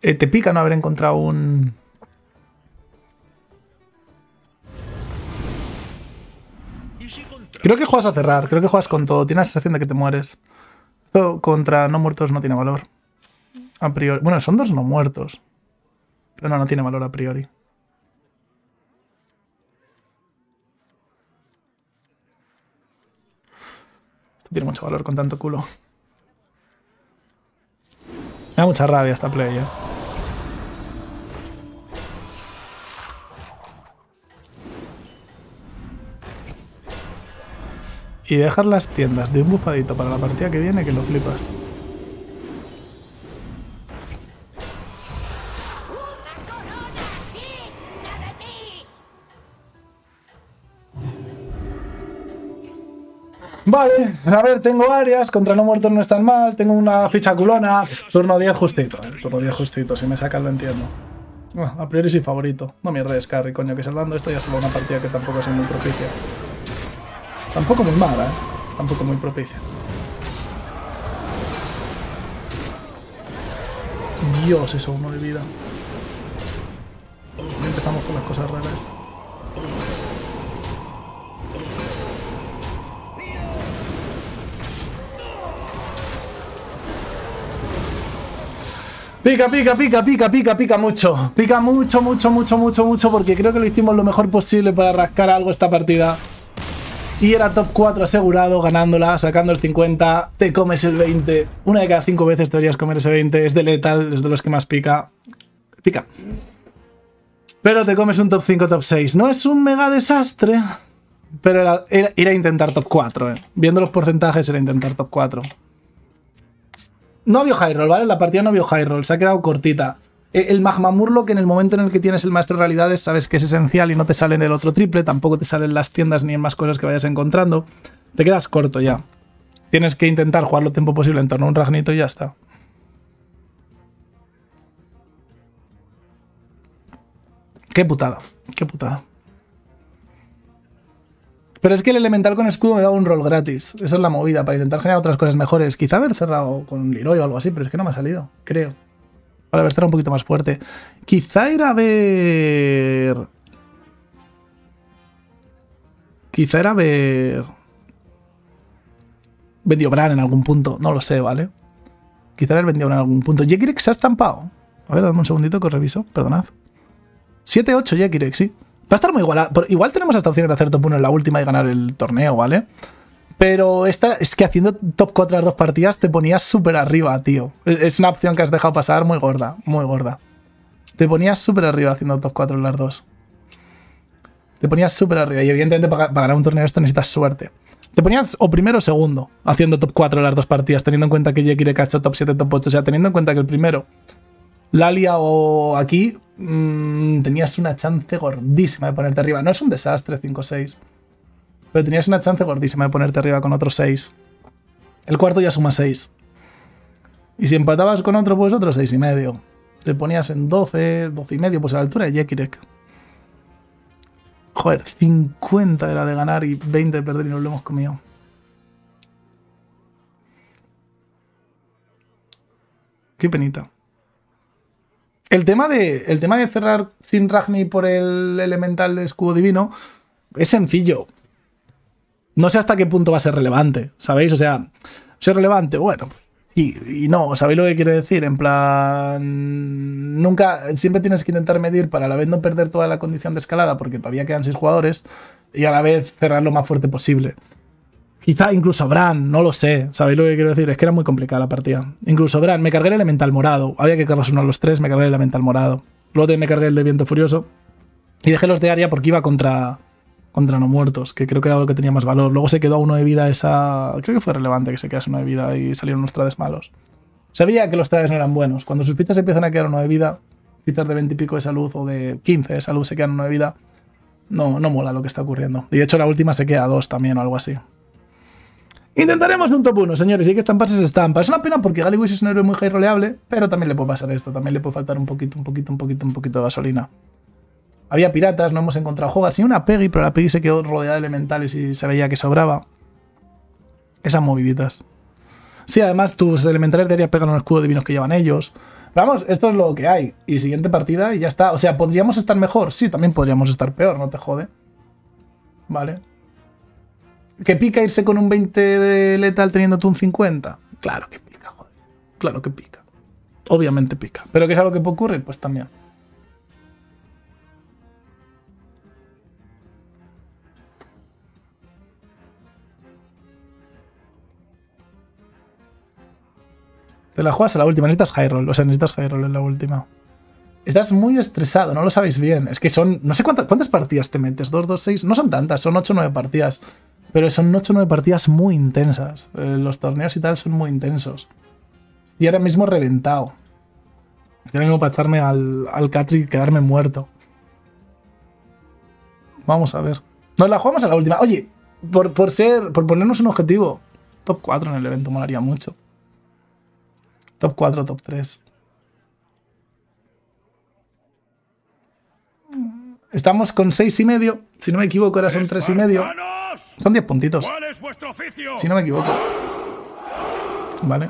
Te pica no haber encontrado un... Creo que juegas a cerrar, creo que juegas con todo. Tienes la sensación de que te mueres. Esto contra no muertos no tiene valor. A priori. Bueno, son dos no muertos. Pero no tiene valor a priori. Esto tiene mucho valor con tanto culo. Me da mucha rabia esta play, ¿eh? Y dejar las tiendas de un bufadito para la partida que viene que lo flipas. Vale, a ver, tengo áreas, contra no muertos no es tan mal, tengo una ficha culona, turno 10 justito, turno 10 justito, si me sacas lo entiendo. A priori soy favorito, no mierdes, Carry, coño, que salvando esto ya se va una partida que tampoco es muy propicia. Tampoco muy mala, tampoco muy propicia. Dios, eso, uno de vida. Empezamos con las cosas raras. Pica, pica, pica, pica, pica, pica mucho. Pica mucho, mucho, mucho, mucho, mucho, porque creo que lo hicimos lo mejor posible para rascar algo esta partida. Y era top 4 asegurado, ganándola, sacando el 50, te comes el 20. Una de cada 5 veces deberías comer ese 20, es de letal, es de los que más pica. Pica. Pero te comes un top 5, top 6. No es un mega desastre, pero era intentar top 4, Viendo los porcentajes era intentar top 4. No vio high roll, ¿vale? La partida no vio high roll, se ha quedado cortita. El Magma Murloc, en el momento en el que tienes el Maestro de Realidades, sabes que es esencial y no te sale en el otro triple, tampoco te salen las tiendas ni en más cosas que vayas encontrando. Te quedas corto ya. Tienes que intentar jugar lo tiempo posible en torno a un Ragnito y ya está. Qué putada, qué putada. Pero es que el elemental con escudo me da un roll gratis. Esa es la movida, para intentar generar otras cosas mejores. Quizá haber cerrado con Leroy o algo así, pero es que no me ha salido, creo. Para haber cerrado un poquito más fuerte. Quizá era haber... Quizá era haber... vendido Bran en algún punto. No lo sé, ¿vale? Quizá haber vendido Bran en algún punto. Jekirex se ha estampado. A ver, dame un segundito que os reviso. Perdonad. 7-8 Jekirex, sí. Va a estar muy igual. Igual tenemos esta opción de hacer top 1 en la última y ganar el torneo, ¿vale? Pero esta es que haciendo top 4 las dos partidas te ponías súper arriba, tío. Es una opción que has dejado pasar muy gorda, muy gorda. Te ponías súper arriba haciendo top 4 en las dos. Te ponías súper arriba. Y evidentemente para ganar un torneo esto necesitas suerte. Te ponías o primero o segundo haciendo top 4 en las dos partidas, teniendo en cuenta que Jekirek ha hecho top 7, top 8. O sea, teniendo en cuenta que el primero, Lalia o aquí, tenías una chance gordísima de ponerte arriba. No es un desastre 5-6. Pero tenías una chance gordísima de ponerte arriba con otros 6. El cuarto ya suma 6. Y si empatabas con otro, pues otros 6,5. Te ponías en 12, 12,5, pues a la altura de Jekirek. Joder, 50 era de ganar y 20 de perder y nos lo hemos comido. Qué penita. El tema de cerrar sin Ragni por el elemental de escudo divino es sencillo. No sé hasta qué punto va a ser relevante, ¿sabéis? O sea, ¿ser relevante? Bueno, sí y no, ¿sabéis lo que quiero decir? En plan, nunca, siempre tienes que intentar medir para a la vez no perder toda la condición de escalada porque todavía quedan 6 jugadores y a la vez cerrar lo más fuerte posible. Quizá incluso Bran, no lo sé, ¿sabéis lo que quiero decir? Es que era muy complicada la partida. Incluso Bran, me cargué el elemental morado, había que cargarse uno a los 3, me cargué el elemental morado. Luego me cargué el de viento furioso y dejé los de área porque iba contra no muertos, que creo que era lo que tenía más valor. Luego se quedó a 1 de vida esa... Creo que fue relevante que se quedase 1 de vida y salieron unos trades malos. Sabía que los trades no eran buenos. Cuando sus fichas empiezan a quedar 1 de vida, fichas de 20 y pico de salud o de 15 de salud se quedan 1 de vida, no mola lo que está ocurriendo. Y de hecho la última se queda a 2 también o algo así. Intentaremos un top 1, señores, y que estamparse se estampa. Es una pena porque Galliwis es un héroe muy high roleable, pero también le puede pasar esto, también le puede faltar un poquito de gasolina. Había piratas, no hemos encontrado Hogarth, sí una Peggy, pero la Peggy se quedó rodeada de elementales y se veía que sobraba. Esas moviditas. Sí, además tus elementales de área pegan un escudo divino que llevan ellos. Vamos, esto es lo que hay. Y siguiente partida y ya está. O sea, ¿podríamos estar mejor? Sí, también podríamos estar peor, no te jode. Vale. ¿Que pica irse con un 20 de letal teniendo tú un 50? Claro que pica, joder. Claro que pica. Obviamente pica. ¿Pero qué es algo que puede ocurrir? Pues también. Te la juegas a la última, necesitas high roll. O sea, necesitas high roll en la última. Estás muy estresado, no lo sabéis bien. Es que son... No sé cuántas partidas te metes. 2, 2, 6... No son tantas, son 8 o 9 partidas. Pero son 8 o 9 partidas muy intensas. Los torneos y tal son muy intensos. Estoy ahora mismo reventado. Estoy ahora mismo para echarme al Catri y quedarme muerto. Vamos a ver. Nos la jugamos a la última. Oye, por ponernos un objetivo. Top 4 en el evento molaría mucho. Top 4, top 3. Estamos con 6,5. Si no me equivoco, ahora son 3,5. Son 10 puntitos. ¿Cuál es vuestro oficio? Si no me equivoco. Vale.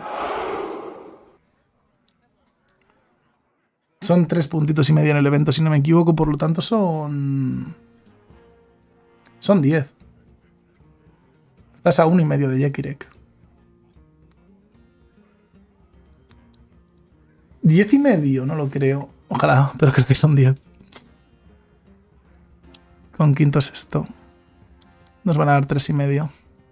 Son 3 puntitos y medio en el evento, si no me equivoco. Por lo tanto, son 10. Estás a 1,5 de Jekirek. 10,5, no lo creo. Ojalá, pero creo que son 10. Con quinto sexto. Nos van a dar 3,5.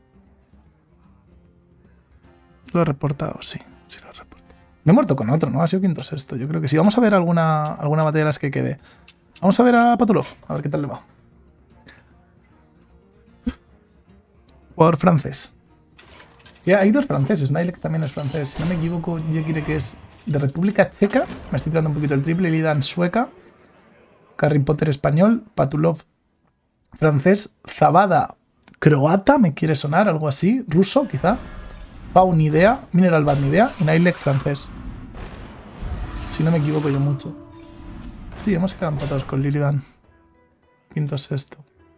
Lo he reportado, sí. Sí lo he reportado. Me he muerto con otro, ¿no? Ha sido quinto sexto. Yo creo que sí. Vamos a ver alguna batalla de las que quede. Vamos a ver a Patulov. A ver qué tal le va. Jugador francés. Ya, hay dos franceses. Nailek también es francés. Si no me equivoco, yo quiero que es de República Checa. Me estoy tirando un poquito el triple. Lidan sueca. Harry Potter español. Patulov francés. Zabada croata. Me quiere sonar algo así. Ruso, quizá. Pau ni idea. Mineral Bad ni idea. Y Nailek francés. Si no me equivoco yo mucho. Sí, hemos quedado empatados con Lilidan. Quinto sexto.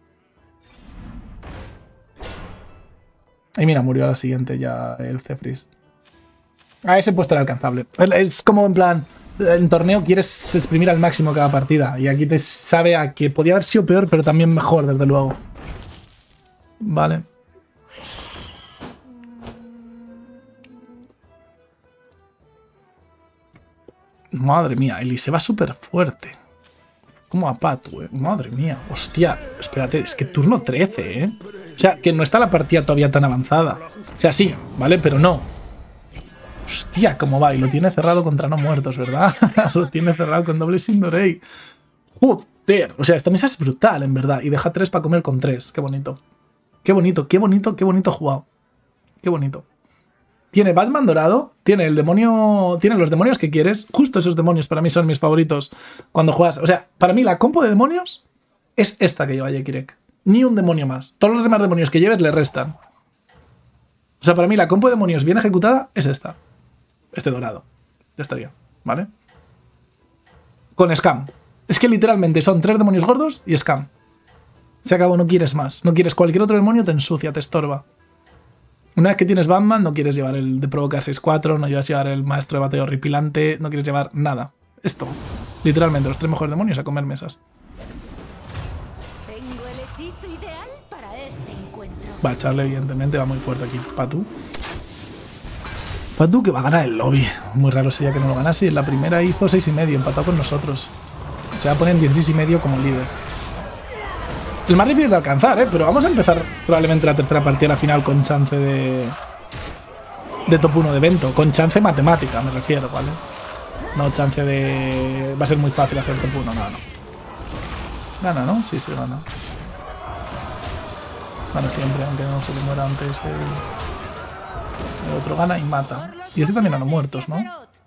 Y mira, murió a la siguiente ya el Cefris. A ese puesto era alcanzable. Es como en plan, en torneo quieres exprimir al máximo cada partida. Y aquí te sabe a que podía haber sido peor, pero también mejor, desde luego. Vale. Madre mía, Elise va súper fuerte. Como a Patu, madre mía. Hostia, espérate, es que turno 13, ¿eh? O sea, que no está la partida todavía tan avanzada. O sea, sí, ¿vale? Pero no. Hostia, cómo va. Y lo tiene cerrado contra no muertos, ¿verdad? Lo tiene cerrado con doble Sindorei. Joder. O sea, esta mesa es brutal, en verdad. Y deja 3 para comer con 3. Qué bonito. Qué bonito, qué bonito, qué bonito jugado. Qué bonito. Tiene Batman dorado. Tiene el demonio. Tiene los demonios que quieres. Justo esos demonios para mí son mis favoritos cuando juegas. O sea, para mí la compo de demonios es esta que lleva Jekirek. Ni un demonio más. Todos los demás demonios que lleves le restan. O sea, para mí la compo de demonios bien ejecutada es esta. Este dorado. Ya estaría, ¿vale? Con Scam. Es que literalmente son 3 demonios gordos y Scam. Se acabó, no quieres más. No quieres cualquier otro demonio, te ensucia, te estorba. Una vez que tienes Batman, no quieres llevar el de provocar 6-4, no quieres llevar el maestro de bateo horripilante, no quieres llevar nada. Esto. Literalmente, los 3 mejores demonios a comer mesas. Va a echarle, evidentemente, va muy fuerte aquí. Patu. Patu que va a ganar el lobby. Muy raro sería que no lo ganase. En la primera hizo 6,5, empatado con nosotros. Se va a poner en 16,5 como líder. El más difícil de alcanzar, ¿eh? Pero vamos a empezar probablemente la tercera partida, la final, con chance de top 1 de evento. Con chance matemática, me refiero, ¿vale? No chance de... Va a ser muy fácil hacer top 1, no. Gana, ¿no? Sí, sí, gana. Gana siempre, aunque no se le muera antes el otro gana y mata. Y este también a no muertos, ¿no?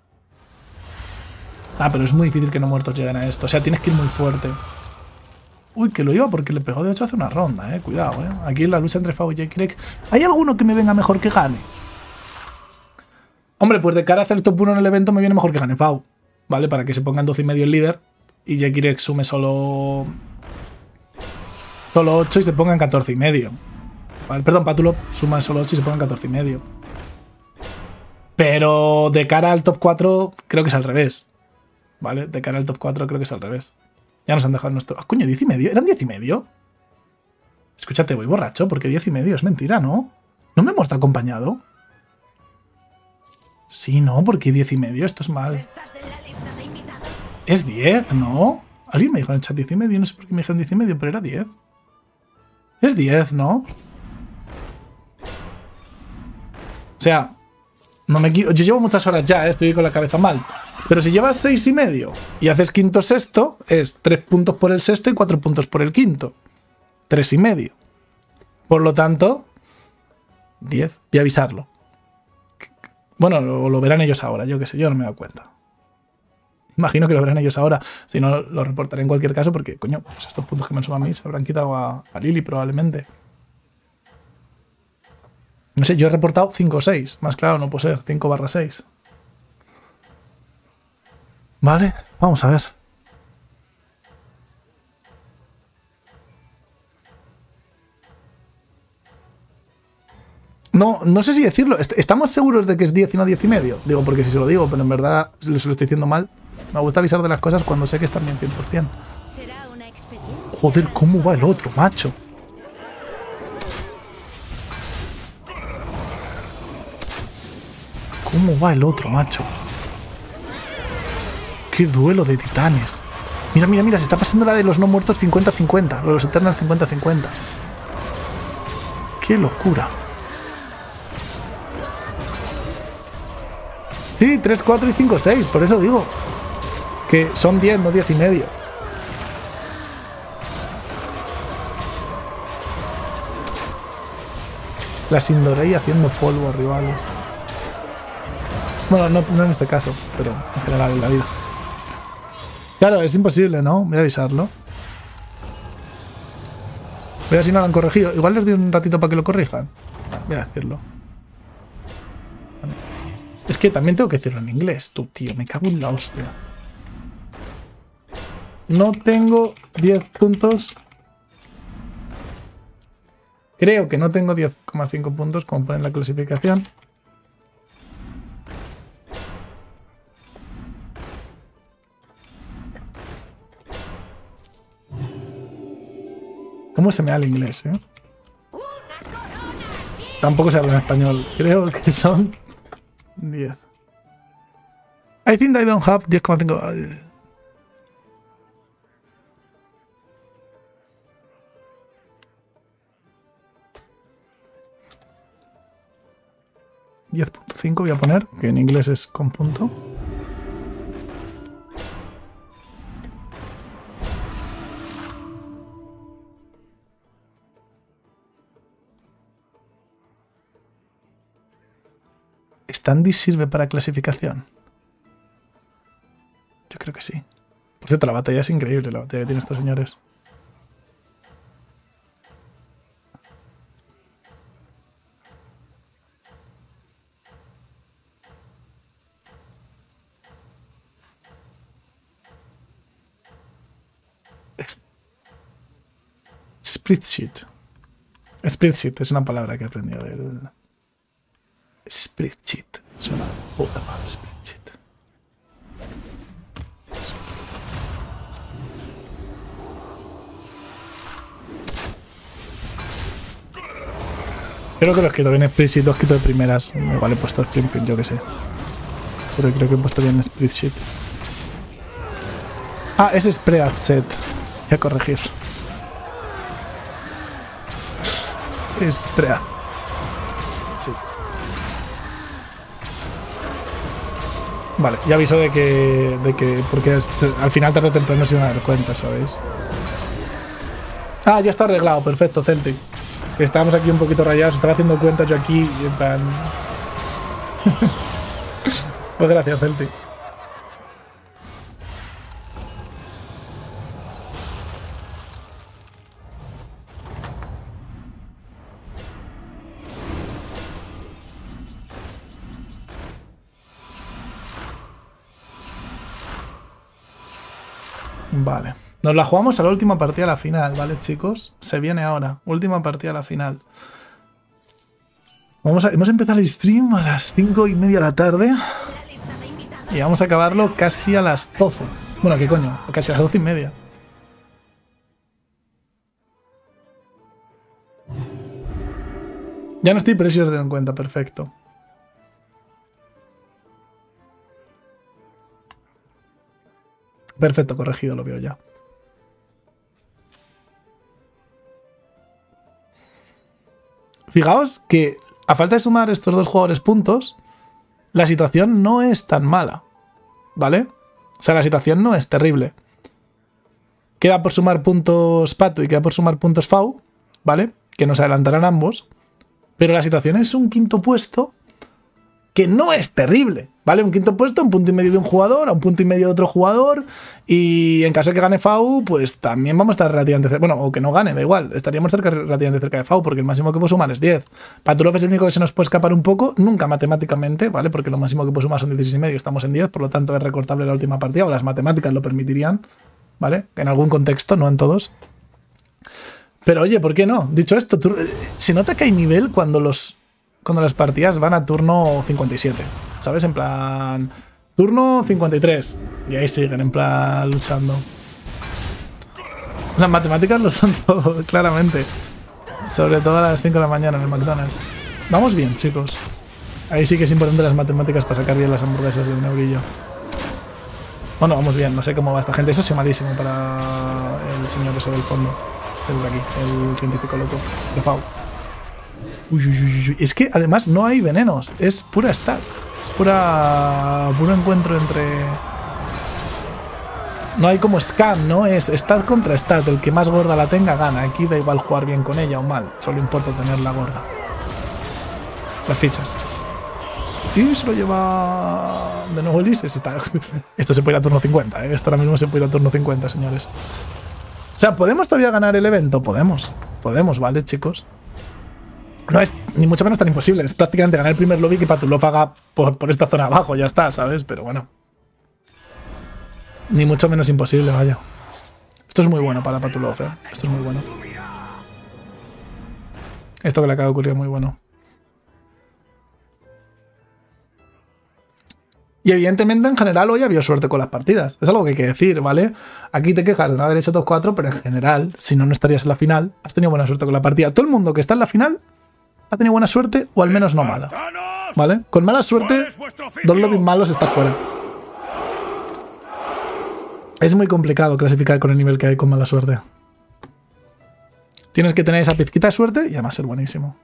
Ah, pero es muy difícil que no muertos lleguen a esto. O sea, tienes que ir muy fuerte. Uy, que lo iba porque le pegó de 8 hace una ronda, cuidado, Aquí en la lucha entre Fau y Jekirek. ¿Hay alguno que me venga mejor que gane? Hombre, pues de cara a hacer top 1 en el evento me viene mejor que gane Fau. ¿Vale? Para que se pongan 12,5 el líder y Jekirek sume solo 8 y se pongan 14,5. Vale, perdón, Patulov suma solo 8 y se pongan 14,5. Pero de cara al top 4 creo que es al revés. ¿Vale? De cara al top 4 creo que es al revés. Ya nos han dejado nuestro... Ah, coño, 10 y medio. ¿Eran 10 y medio? Escúchate, voy borracho porque 10 y medio es mentira, ¿no? ¿No me hemos acompañado? Sí, no, porque 10 y medio, esto es mal. Es 10, ¿no? Alguien me dijo en el chat 10 y medio, no sé por qué me dijeron 10 y medio, pero era 10. Es 10, ¿no? O sea, no me yo llevo muchas horas ya, estoy con la cabeza mal. Pero si llevas 6 y medio y haces quinto sexto, es 3 puntos por el sexto y 4 puntos por el quinto. 3 y medio. Por lo tanto, 10. Voy a avisarlo. Bueno, lo verán ellos ahora, yo qué sé, yo no me doy cuenta. Imagino que lo verán ellos ahora. Si no, lo reportaré en cualquier caso porque, coño, pues estos puntos que me suman a mí se habrán quitado a Lili probablemente. No sé, yo he reportado 5 o 6. Más claro, no puede ser. 5/6. Vale, vamos a ver. No sé si decirlo. ¿Estamos seguros de que es 10 y no 10 y medio? Digo, porque si se lo digo, pero en verdad se lo estoy diciendo mal. Me gusta avisar de las cosas cuando sé que están bien 100%. Joder, ¿cómo va el otro, macho? ¿Cómo va el otro, macho? ¡Qué duelo de titanes! Mira, mira, mira, se está pasando la de los no muertos 50-50. Los Eternals 50-50. ¡Qué locura! Sí, 3, 4 y 5, 6. Por eso digo que son 10, no 10 y medio. La Sindorei haciendo polvo a rivales. Bueno, no en este caso, pero en general en la vida. Claro, es imposible, ¿no? Voy a avisarlo. Voy a ver si no lo han corregido. Igual les doy un ratito para que lo corrijan. Voy a decirlo. Es que también tengo que decirlo en inglés, tú, tío. Me cago en la hostia. No tengo 10 puntos. Creo que no tengo 10,5 puntos como pone en la clasificación. ¿Cómo se me da el inglés, eh? Tampoco se habla en español. Creo que son 10. I think I don't have 10,5. 10.5 voy a poner, que en inglés es con punto. ¿Standy sirve para clasificación? Yo creo que sí. Por cierto, la batalla es increíble, la batalla que tienen estos señores. Spreadsheet. Spreadsheet es una palabra que he aprendido del... Spreadsheet. Suena puta madre, spreadsheet. Creo que lo he escrito bien spreadsheet, lo he escrito de primeras. Igual he puesto Springfield, yo que sé. Pero creo que he puesto bien spreadsheet. Ah, es spreadsheet. Voy a corregir. Spread. Sí. Vale, ya aviso de que porque al final tarde o temprano se van a dar cuenta, ¿sabéis? Ah, ya está arreglado, perfecto, Celtic. Estábamos aquí un poquito rayados, estaba haciendo cuentas yo aquí y en plan... Pues gracias, Celtic. Vale. Nos la jugamos a la última partida a la final, ¿vale, chicos? Se viene ahora. Última partida a la final. Hemos empezado el stream a las 5:30 de la tarde. Y vamos a acabarlo casi a las 12. Bueno, ¿qué coño? Casi a las 12:30. Ya no estoy, pero si os den cuenta, perfecto. Perfecto, corregido, lo veo ya. Fijaos que a falta de sumar estos dos jugadores puntos, la situación no es tan mala, ¿vale? O sea, la situación no es terrible. Queda por sumar puntos Pato y queda por sumar puntos Fau, ¿vale? Que nos adelantarán ambos. Pero la situación es un quinto puesto que no es terrible, ¿vale? Un quinto puesto, un punto y medio de un jugador, a un punto y medio de otro jugador. Y en caso de que gane Fau, pues también vamos a estar relativamente cerca. Bueno, o que no gane, da igual. Estaríamos relativamente cerca de Fau, porque el máximo que puedo sumar es 10. Patulov es el único que se nos puede escapar un poco, nunca matemáticamente, ¿vale? Porque lo máximo que puedo sumar son 16,5, estamos en 10, por lo tanto es recortable la última partida, o las matemáticas lo permitirían, ¿vale? En algún contexto, no en todos. Pero oye, ¿por qué no? Dicho esto, se nota que hay nivel cuando las partidas van a turno 57, ¿sabes? En plan, turno 53. Y ahí siguen, en plan, luchando. Las matemáticas lo son todo, claramente. Sobre todo a las 5 de la mañana en el McDonald's. Vamos bien, chicos. Ahí sí que es importante las matemáticas para sacar bien las hamburguesas de un eurillo. Bueno, vamos bien, no sé cómo va esta gente. Eso es malísimo para el señor ese del fondo. El de aquí, el científico loco. De Fau. Uy, uy, uy, uy. Es que además no hay venenos, es pura stat. Es puro encuentro entre... No hay como scam, ¿no? Es stat contra stat. El que más gorda la tenga gana. Aquí da igual jugar bien con ella o mal. Solo importa tenerla gorda. Las fichas. Y se lo lleva de nuevo Ulises. Esto se puede ir a turno 50, ¿eh? Esto ahora mismo se puede ir a turno 50, señores. O sea, ¿podemos todavía ganar el evento? Podemos. Podemos, ¿vale, chicos? No es ni mucho menos tan imposible. Es prácticamente ganar el primer lobby que Patulov haga por esta zona abajo. Ya está, ¿sabes? Pero bueno. Ni mucho menos imposible, vaya. Esto es muy bueno para Patulov, ¿eh? Esto es muy bueno. Esto que le acaba de ocurrir es muy bueno. Y evidentemente, en general, hoy había suerte con las partidas. Es algo que hay que decir, ¿vale? Aquí te quejas de no haber hecho top 4, pero en general, si no, no estarías en la final. Has tenido buena suerte con la partida. Todo el mundo que está en la final ha tenido buena suerte, o al menos no mala. ¿Vale? Con mala suerte, dos lobbies malos estás fuera. Es muy complicado clasificar con el nivel que hay con mala suerte. Tienes que tener esa pizquita de suerte y además ser buenísimo.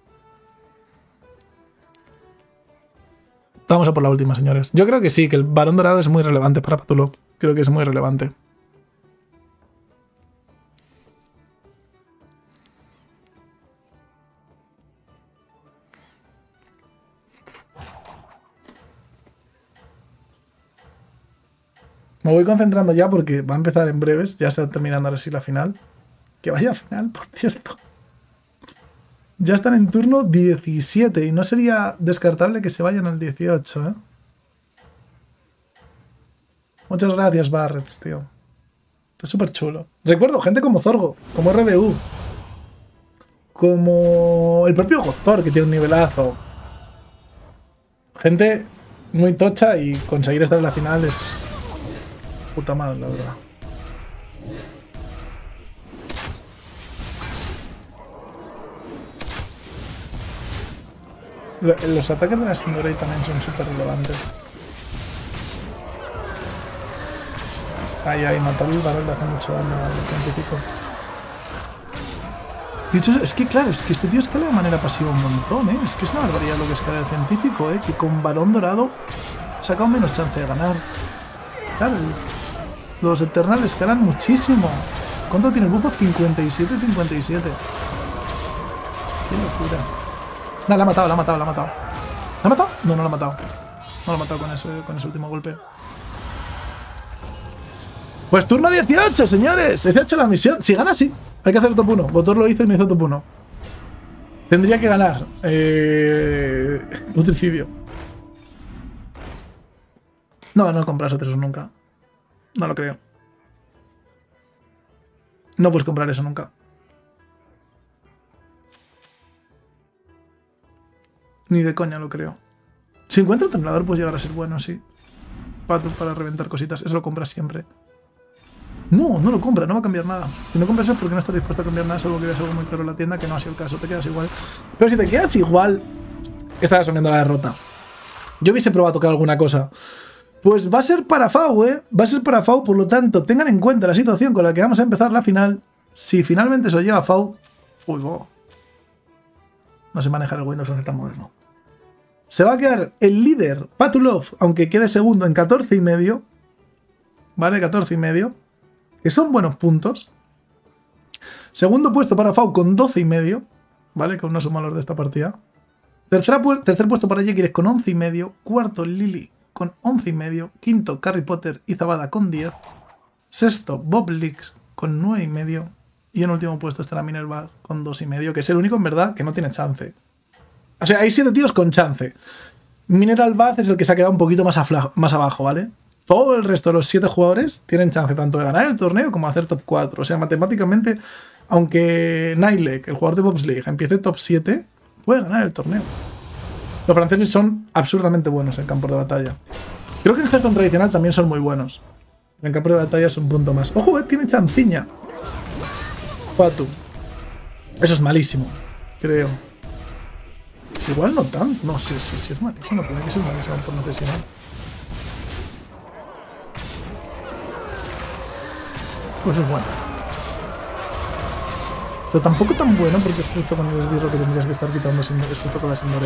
Vamos a por la última, señores. Yo creo que sí, que el varón dorado es muy relevante para Patulov. Creo que es muy relevante. Me voy concentrando ya porque va a empezar en breves. Ya está terminando ahora sí la final. Que vaya a final, por cierto. Ya están en turno 17 y no sería descartable que se vayan al 18, ¿eh? Muchas gracias, Barrets, tío. Está súper chulo. Recuerdo gente como Zorgo, como RDU, como el propio Gozor, que tiene un nivelazo. Gente muy tocha y conseguir estar en la final es puta madre, la verdad. Los ataques de la Sindorei también son súper relevantes. Ay, matar el varón le hace mucho daño al científico. Dicho, es que claro, es que este tío escala de manera pasiva un montón, ¿eh? Es que es una barbaridad lo que escala el científico, ¿eh? Que con balón dorado saca menos chance de ganar. Claro, los Eternals escalan muchísimo. ¿Cuánto tiene el bufo? 57, 57. Qué locura. No, la ha matado, la ha matado, la ha matado. ¿La ha matado? No, no la ha matado. No la ha matado con ese último golpe. Pues turno 18, señores. Se ha hecho la misión. Si gana, sí. Hay que hacer top 1. Botor lo hizo y no hizo top 1. Tendría que ganar. Putricidio. No, no compras otros nunca. No lo creo. No puedes comprar eso nunca. Ni de coña lo creo. Si encuentra un templador, puede llegar a ser bueno, sí. Para reventar cositas. Eso lo compras siempre. No, no lo compra, no va a cambiar nada. Si no compras eso es porque no estás dispuesto a cambiar nada, salvo que veas algo muy claro en la tienda, que no ha sido el caso, te quedas igual. Pero si te quedas igual, estás asumiendo la derrota. Yo hubiese probado a tocar alguna cosa. Pues va a ser para FAU, ¿eh? Va a ser para FAU, por lo tanto, tengan en cuenta la situación con la que vamos a empezar la final. Si finalmente se lo lleva FAU... Uy, wow. No se maneja el Windows 11 tan moderno. Se va a quedar el líder, Patulov, aunque quede segundo en 14,5. ¿Vale? 14,5. Que son buenos puntos. Segundo puesto para FAU con 12,5. ¿Vale? Que aún no son malos de esta partida. Tercer puesto para Jekyll con 11,5. Cuarto, Lily con 11,5. Quinto, Harry Potter y Zabada con 10. Sexto, Bob Leaks con 9,5. Y en último puesto está la Minerva con 2,5. Que es el único, en verdad, que no tiene chance. O sea, hay 7 tíos con chance. Mineral Bath es el que se ha quedado un poquito más abajo, ¿vale? Todo el resto de los 7 jugadores tienen chance tanto de ganar el torneo como de hacer top 4. O sea, matemáticamente, aunque Nightleg, el jugador de Bob's League, empiece top 7, puede ganar el torneo. Los franceses son absurdamente buenos en campo de batalla. Creo que en Hearthstone tradicional también son muy buenos. En campo de batalla es un punto más. ¡Ojo! Tiene chanciña. Patu. Eso es malísimo, creo. Igual no tanto. No, sí es malísimo. Tiene que ser malísimo por necesidad. Pues es bueno. Pero tampoco tan bueno porque es justo con el esbirro que tendrías que estar quitando es justo con la Sindorei.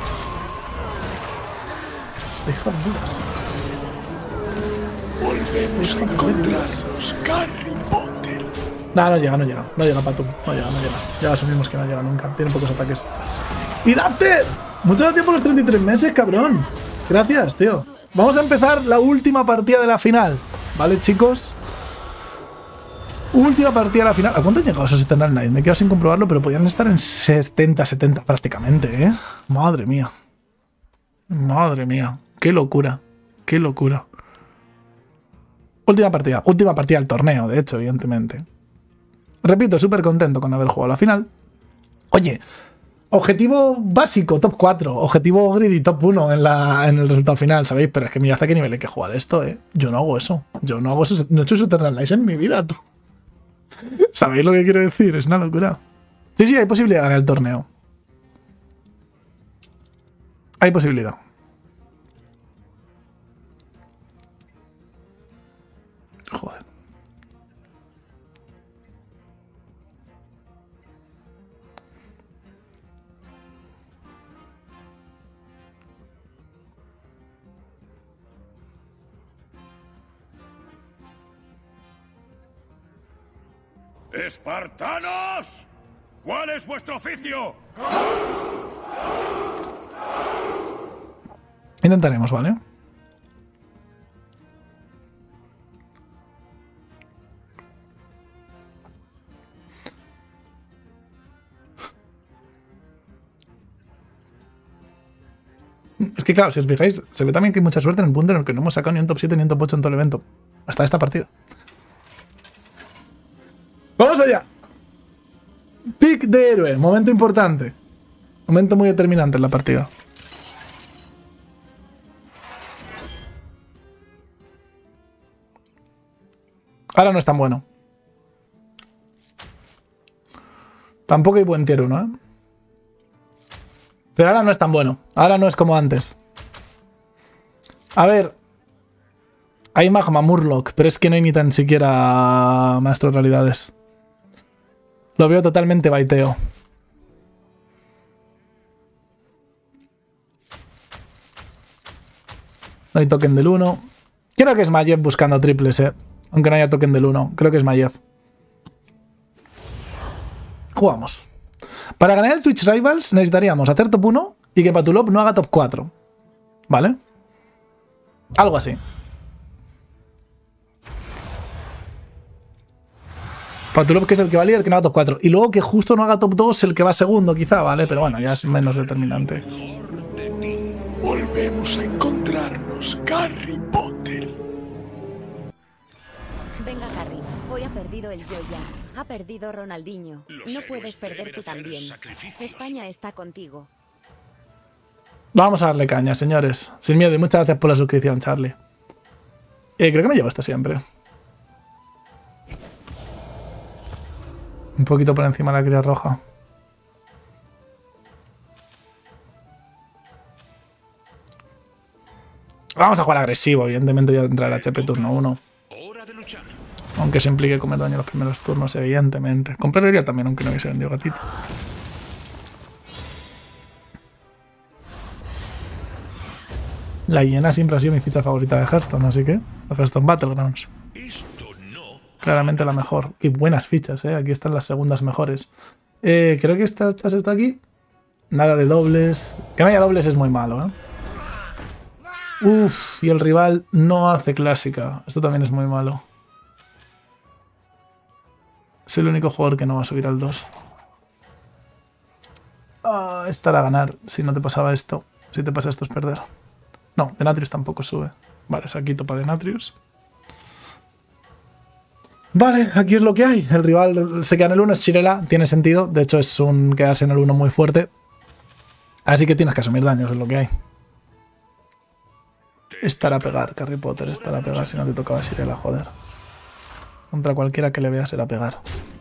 Deja dudas. Volvemos a encontrarnos, Harry Potter. No llega. No llega, Patu. No llega. Ya asumimos que no llega nunca. Tiene pocos ataques. ¡Y Dapter! Muchas gracias por los 33 meses, cabrón. Gracias, tío. Vamos a empezar la última partida de la final. ¿Vale, chicos? Última partida de la final. ¿A cuánto han llegado esos Eternal Knight? Me quedo sin comprobarlo, pero podían estar en 70 prácticamente, ¿eh? Madre mía. Madre mía. Qué locura. Qué locura. Última partida del torneo, de hecho, evidentemente. Repito, súper contento con haber jugado la final. Oye, objetivo básico, top 4. Objetivo greedy, top 1 en el resultado final, ¿sabéis? Pero es que mira hasta qué nivel hay que jugar esto, ¿eh? Yo no hago eso. Yo no hago eso. No he hecho Eternal Knights en mi vida, tú. ¿Sabéis lo que quiero decir? Es una locura. Sí, hay posibilidad de ganar el torneo. Hay posibilidad. Joder. ¡Espartanos! ¿Cuál es vuestro oficio? Intentaremos, ¿vale? Es que claro, si os fijáis, se ve también que hay mucha suerte en el punto en el que no hemos sacado ni un top 7 ni un top 8 en todo el evento. Hasta esta partida. ¡Vamos allá! Pick de héroe, momento importante. Momento muy determinante en la partida. Ahora no es tan bueno. Tampoco hay buen tier 1, ¿eh? Pero ahora no es tan bueno. Ahora no es como antes. A ver. Hay Magma Murloc, pero es que no hay ni tan siquiera Maestro de Realidades. Lo veo totalmente baiteo. No hay token del 1. Creo que es Maiev buscando triples, aunque no haya token del 1. Creo que es Maiev. Jugamos. Para ganar el Twitch Rivals necesitaríamos hacer top 1 y que Patulov no haga top 4. ¿Vale? Algo así. Patulov, que es el que va líder, que no haga top 4. Y luego que justo no haga top 2 el que va segundo, quizá, ¿vale? Pero bueno, ya es menos determinante. Volvemos a encontrarnos, Harry Potter. Venga, Harry. Hoy ha perdido el Joya. Ha perdido Ronaldinho. No puedes perder tú también. España está contigo. Vamos a darle caña, señores. Sin miedo y muchas gracias por la suscripción, Charlie. Creo que me llevo esto siempre. Un poquito por encima de la cría roja. Vamos a jugar agresivo. Evidentemente voy a entrar al HP turno 1. Hora de luchar. Aunque se implique comer daño en los primeros turnos, evidentemente. Compraría también, aunque no hubiese vendido gatito. La hiena siempre ha sido mi ficha favorita de Hearthstone, así que... Hearthstone Battlegrounds. Esto no. Claramente la mejor. Y buenas fichas, ¿eh? Aquí están las segundas mejores. Creo que esta está aquí. Nada de dobles. Que no haya dobles es muy malo, ¿eh? Uff, y el rival no hace clásica. Esto también es muy malo. Es el único jugador que no va a subir al 2. Ah, esta era ganar si no te pasaba esto. Si te pasa esto es perder. No, Denatrius tampoco sube. Vale, saquito para Denatrius. Vale, aquí es lo que hay. El rival se queda en el 1, es Shirela. Tiene sentido. De hecho, es un quedarse en el 1 muy fuerte. Así que tienes que asumir daños, es lo que hay. Estar a pegar, Harry Potter. Estar a pegar si no te tocaba Shirela, joder. Contra cualquiera que le vea será pegar.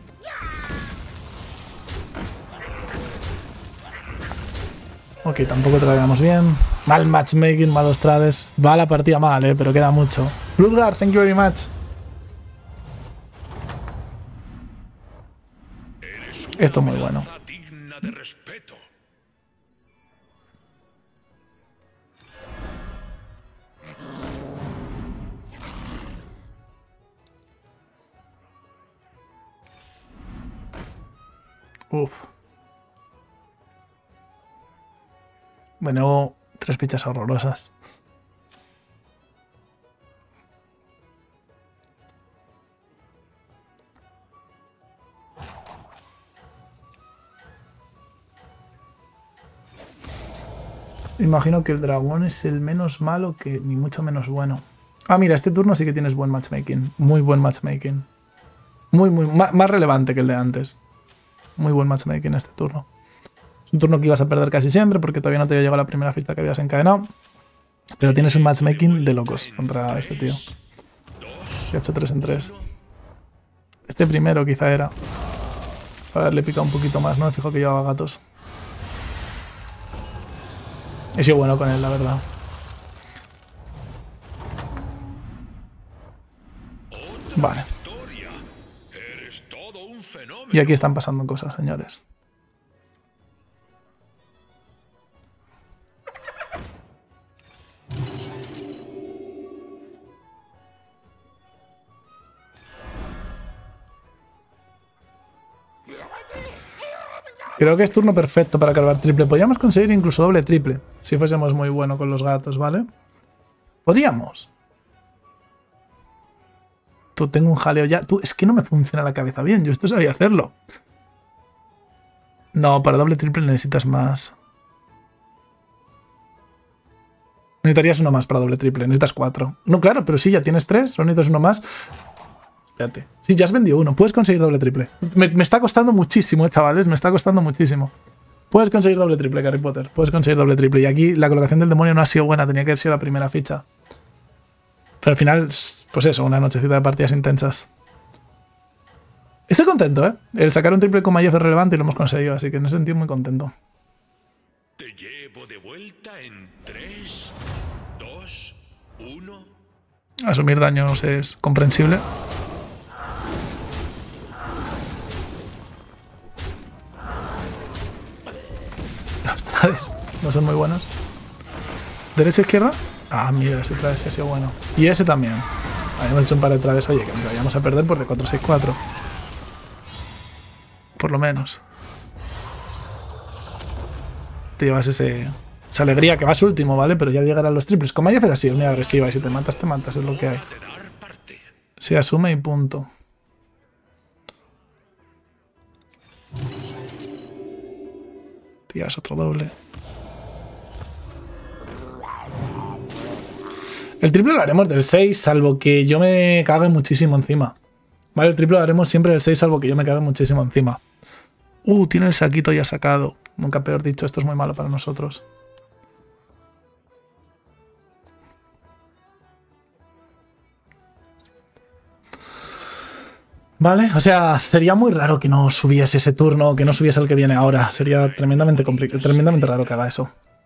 Ok, tampoco traigamos bien. Mal matchmaking, malos trades. Va la partida mal, pero queda mucho. Bloodguard, thank you very much. Esto es muy bueno. Digna de respeto. Uf. Bueno, 3 fichas horrorosas. Imagino que el dragón es el menos malo, que ni mucho menos bueno. Ah, mira, este turno sí que tienes buen matchmaking. Muy buen matchmaking. Más relevante que el de antes. Muy buen matchmaking este turno. Es un turno que ibas a perder casi siempre porque todavía no te había llegado la primera ficha que habías encadenado. Pero tienes un matchmaking de locos contra este tío. Que ha hecho 3 en 3. Este primero quizá era. Para haberle picado un poquito más, ¿no? Me fijo que llevaba gatos. He sido bueno con él, la verdad. Vale. Eres todo un fenómeno. Y aquí están pasando cosas, señores. Creo que es turno perfecto para cargar triple. Podríamos conseguir incluso doble triple. Si fuésemos muy buenos con los gatos, ¿vale? Podríamos. Tú, tengo un jaleo ya. Tú, es que no me funciona la cabeza bien. Yo esto sabía hacerlo. No, para doble triple necesitas más. Necesitarías uno más para doble triple. Necesitas 4. No, claro, pero sí, ya tienes 3. Solo necesitas uno más. Espérate. Sí, ya has vendido uno. Puedes conseguir doble triple. Me está costando muchísimo, chavales. Me está costando muchísimo. Puedes conseguir doble triple, Harry Potter. Puedes conseguir doble triple. Y aquí la colocación del demonio no ha sido buena. Tenía que haber sido la primera ficha. Pero al final, pues eso, una nochecita de partidas intensas. Estoy contento, ¿eh? El sacar un triple con Mayef es relevante y lo hemos conseguido. Así que en ese sentido muy contento. Te llevo de vuelta en 3, 2, 1. Asumir daños es comprensible. Los trades no son muy buenos. ¿Derecha, izquierda? Ah, mira, ese trade sí ha sido bueno. Y ese también. Habíamos hecho un par de trades. Oye, que vayamos a perder por de 4-6-4. Por lo menos. Te llevas esa alegría que vas último, ¿vale? Pero ya llegarán los triples. Como Mayef es así, es muy agresiva. Y si te matas, es lo que hay. Se asume y punto. Tías, otro doble. El triple lo haremos del 6, salvo que yo me cague muchísimo encima. Vale, el triple lo haremos siempre del 6, salvo que yo me cague muchísimo encima. Tiene el saquito ya sacado. Nunca peor dicho, esto es muy malo para nosotros. Vale, o sea, sería muy raro que no subiese ese turno, que no subiese el que viene ahora. Sería tremendamente raro que haga eso.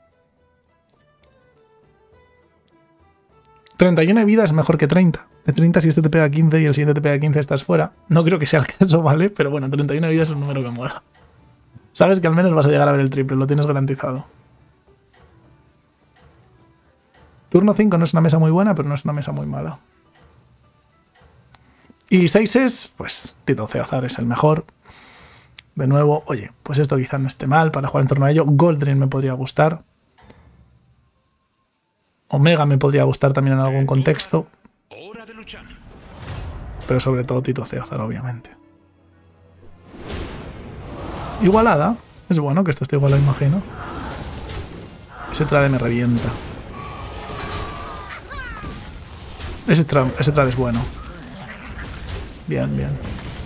31 de vida es mejor que 30. De 30 si este te pega 15 y el siguiente te pega 15 estás fuera. No creo que sea el caso, ¿vale? Pero bueno, 31 de vida es un número que mola. Sabes que al menos vas a llegar a ver el triple, lo tienes garantizado. Turno 5 no es una mesa muy buena, pero no es una mesa muy mala. Y 6 es, pues, Tito Ceazar es el mejor. De nuevo, oye, pues esto quizá no esté mal para jugar en torno a ello. Goldrin me podría gustar. Omega me podría gustar también en algún contexto. Hora de luchar. Pero sobre todo Tito Ceazar, obviamente. Igualada. Es bueno que esto esté igualado, imagino. Ese trade me revienta. Ese trade es bueno. Bien, bien.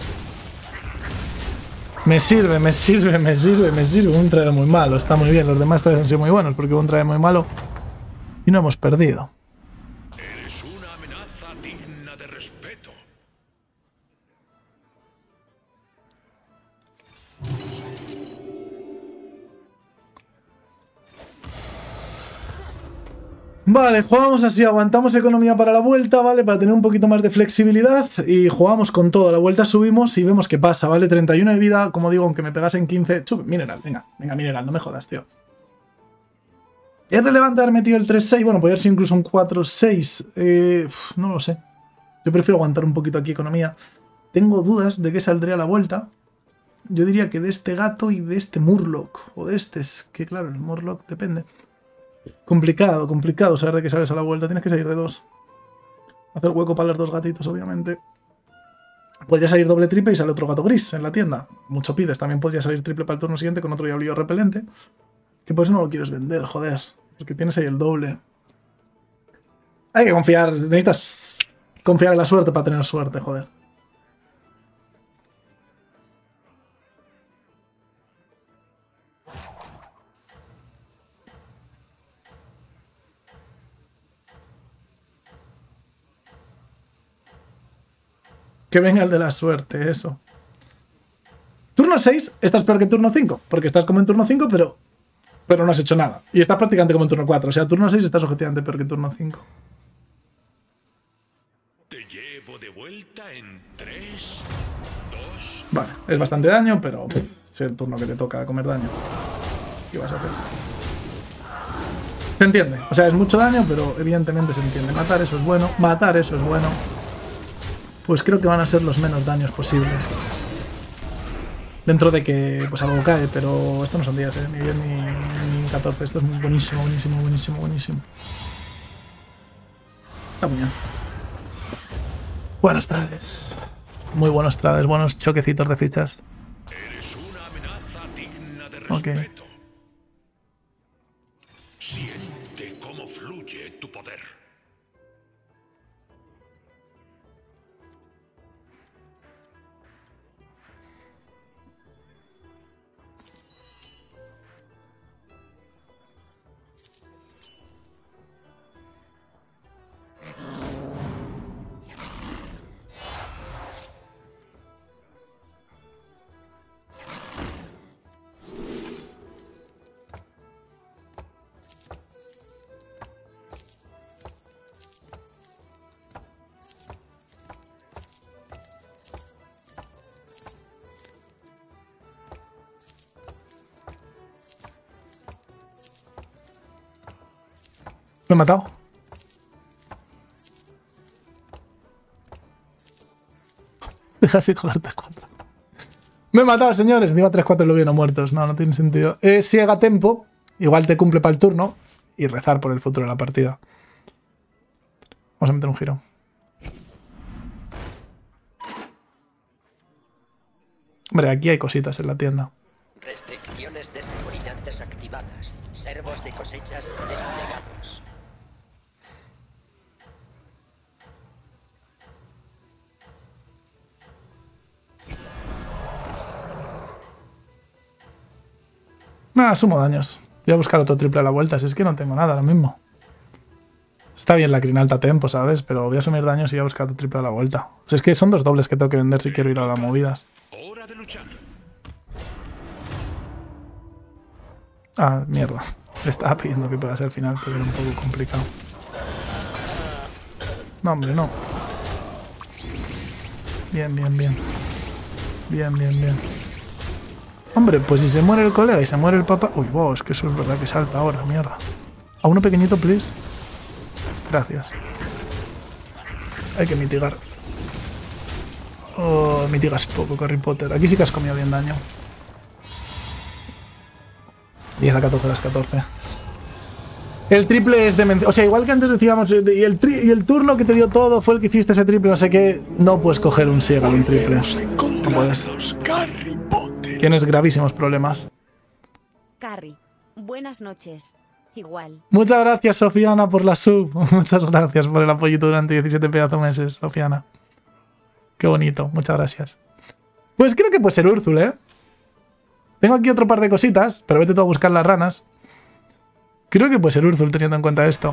Me sirve. Un trade muy malo. Está muy bien. Los demás trades han sido muy buenos porque hubo un trade muy malo. Y no hemos perdido. Eres una amenaza digna de respeto. Vale, jugamos así, aguantamos economía para la vuelta, ¿vale? Para tener un poquito más de flexibilidad y jugamos con todo. A la vuelta subimos y vemos qué pasa, ¿vale? 31 de vida, como digo, aunque me pegasen 15... Mineral, venga, Mineral, no me jodas, tío. ¿Es relevante haber metido el 3-6? Bueno, podría ser incluso un 4-6. No lo sé. Yo prefiero aguantar un poquito aquí economía. Tengo dudas de qué saldría a la vuelta. Yo diría que de este gato y de este Murloc. O de este, es que claro, el Murloc depende. Complicado saber de qué sales a la vuelta. Tienes que salir de 2. Hacer hueco para los 2 gatitos, obviamente. Podría salir doble triple y sale otro gato gris en la tienda. Mucho pides. También podría salir triple para el turno siguiente con otro diablillo repelente. Que por eso no lo quieres vender, joder. Porque tienes ahí el doble. Hay que confiar. Necesitas confiar en la suerte para tener suerte, joder. Que venga el de la suerte, eso. Turno 6, estás peor que turno 5. Porque estás como en turno 5, pero no has hecho nada. Y estás prácticamente como en turno 4. O sea, turno 6 estás objetivamente peor que turno 5. Te llevo de vuelta en 3, 2... Vale, es bastante daño, pero es el turno que te toca comer daño. ¿Qué vas a hacer? Se entiende. O sea, es mucho daño, pero evidentemente se entiende. Matar eso es bueno. Matar eso es bueno. Pues creo que van a ser los menos daños posibles. Dentro de que pues algo cae, pero esto no son días, ni 10 ni 14. Esto es buenísimo. Está muy bien. Buenos trades. Muy buenos trades, buenos choquecitos de fichas. Eres una amenaza digna de Ok. respeto. Siente cómo fluye tu poder. Lo he matado. Deja así jugar 3-4. Me he matado, señores. Iba 3-4 y lo vieron muertos. No tiene sentido. Si llega a tempo, igual te cumple para el turno y rezar por el futuro de la partida. Vamos a meter un giro. Hombre, aquí hay cositas en la tienda. Restricciones de seguridad desactivadas. Servos de cosechas desplegados. Nada, sumo daños. Voy a buscar otro triple a la vuelta, si es que no tengo nada ahora mismo. Está bien la crin alta tempo, ¿sabes? Pero voy a asumir daños y voy a buscar tu triple a la vuelta. O sea, es que son 2 dobles que tengo que vender si quiero ir a las movidas. Hora de luchar. Ah, mierda. Le estaba pidiendo que pueda ser el final, pero era un poco complicado. No, hombre, no. Bien, bien, bien. Bien, bien, bien. Hombre, pues si se muere el colega y se muere el papá... Uy, wow, es que eso es verdad que salta ahora, mierda. A uno pequeñito, please. Gracias. Hay que mitigar. Oh, mitigas poco, Harry Potter. Aquí sí que has comido bien daño. 10 a 14 a las 14. El triple es demencia. O sea, igual que antes decíamos, y el turno que te dio todo fue el que hiciste ese triple, no sé qué. No puedes coger un Seagal, un triple. No puedes. Harry Potter. Tienes gravísimos problemas. Carrie, buenas noches. Igual. Muchas gracias, Sofiana, por la sub. Muchas gracias por el apoyito durante 17 pedazos meses, Sofiana. Qué bonito, muchas gracias. Pues creo que puede ser Urzul, ¿eh? Tengo aquí otro par de cositas, pero vete tú a buscar las ranas. Creo que puede ser Urzul teniendo en cuenta esto.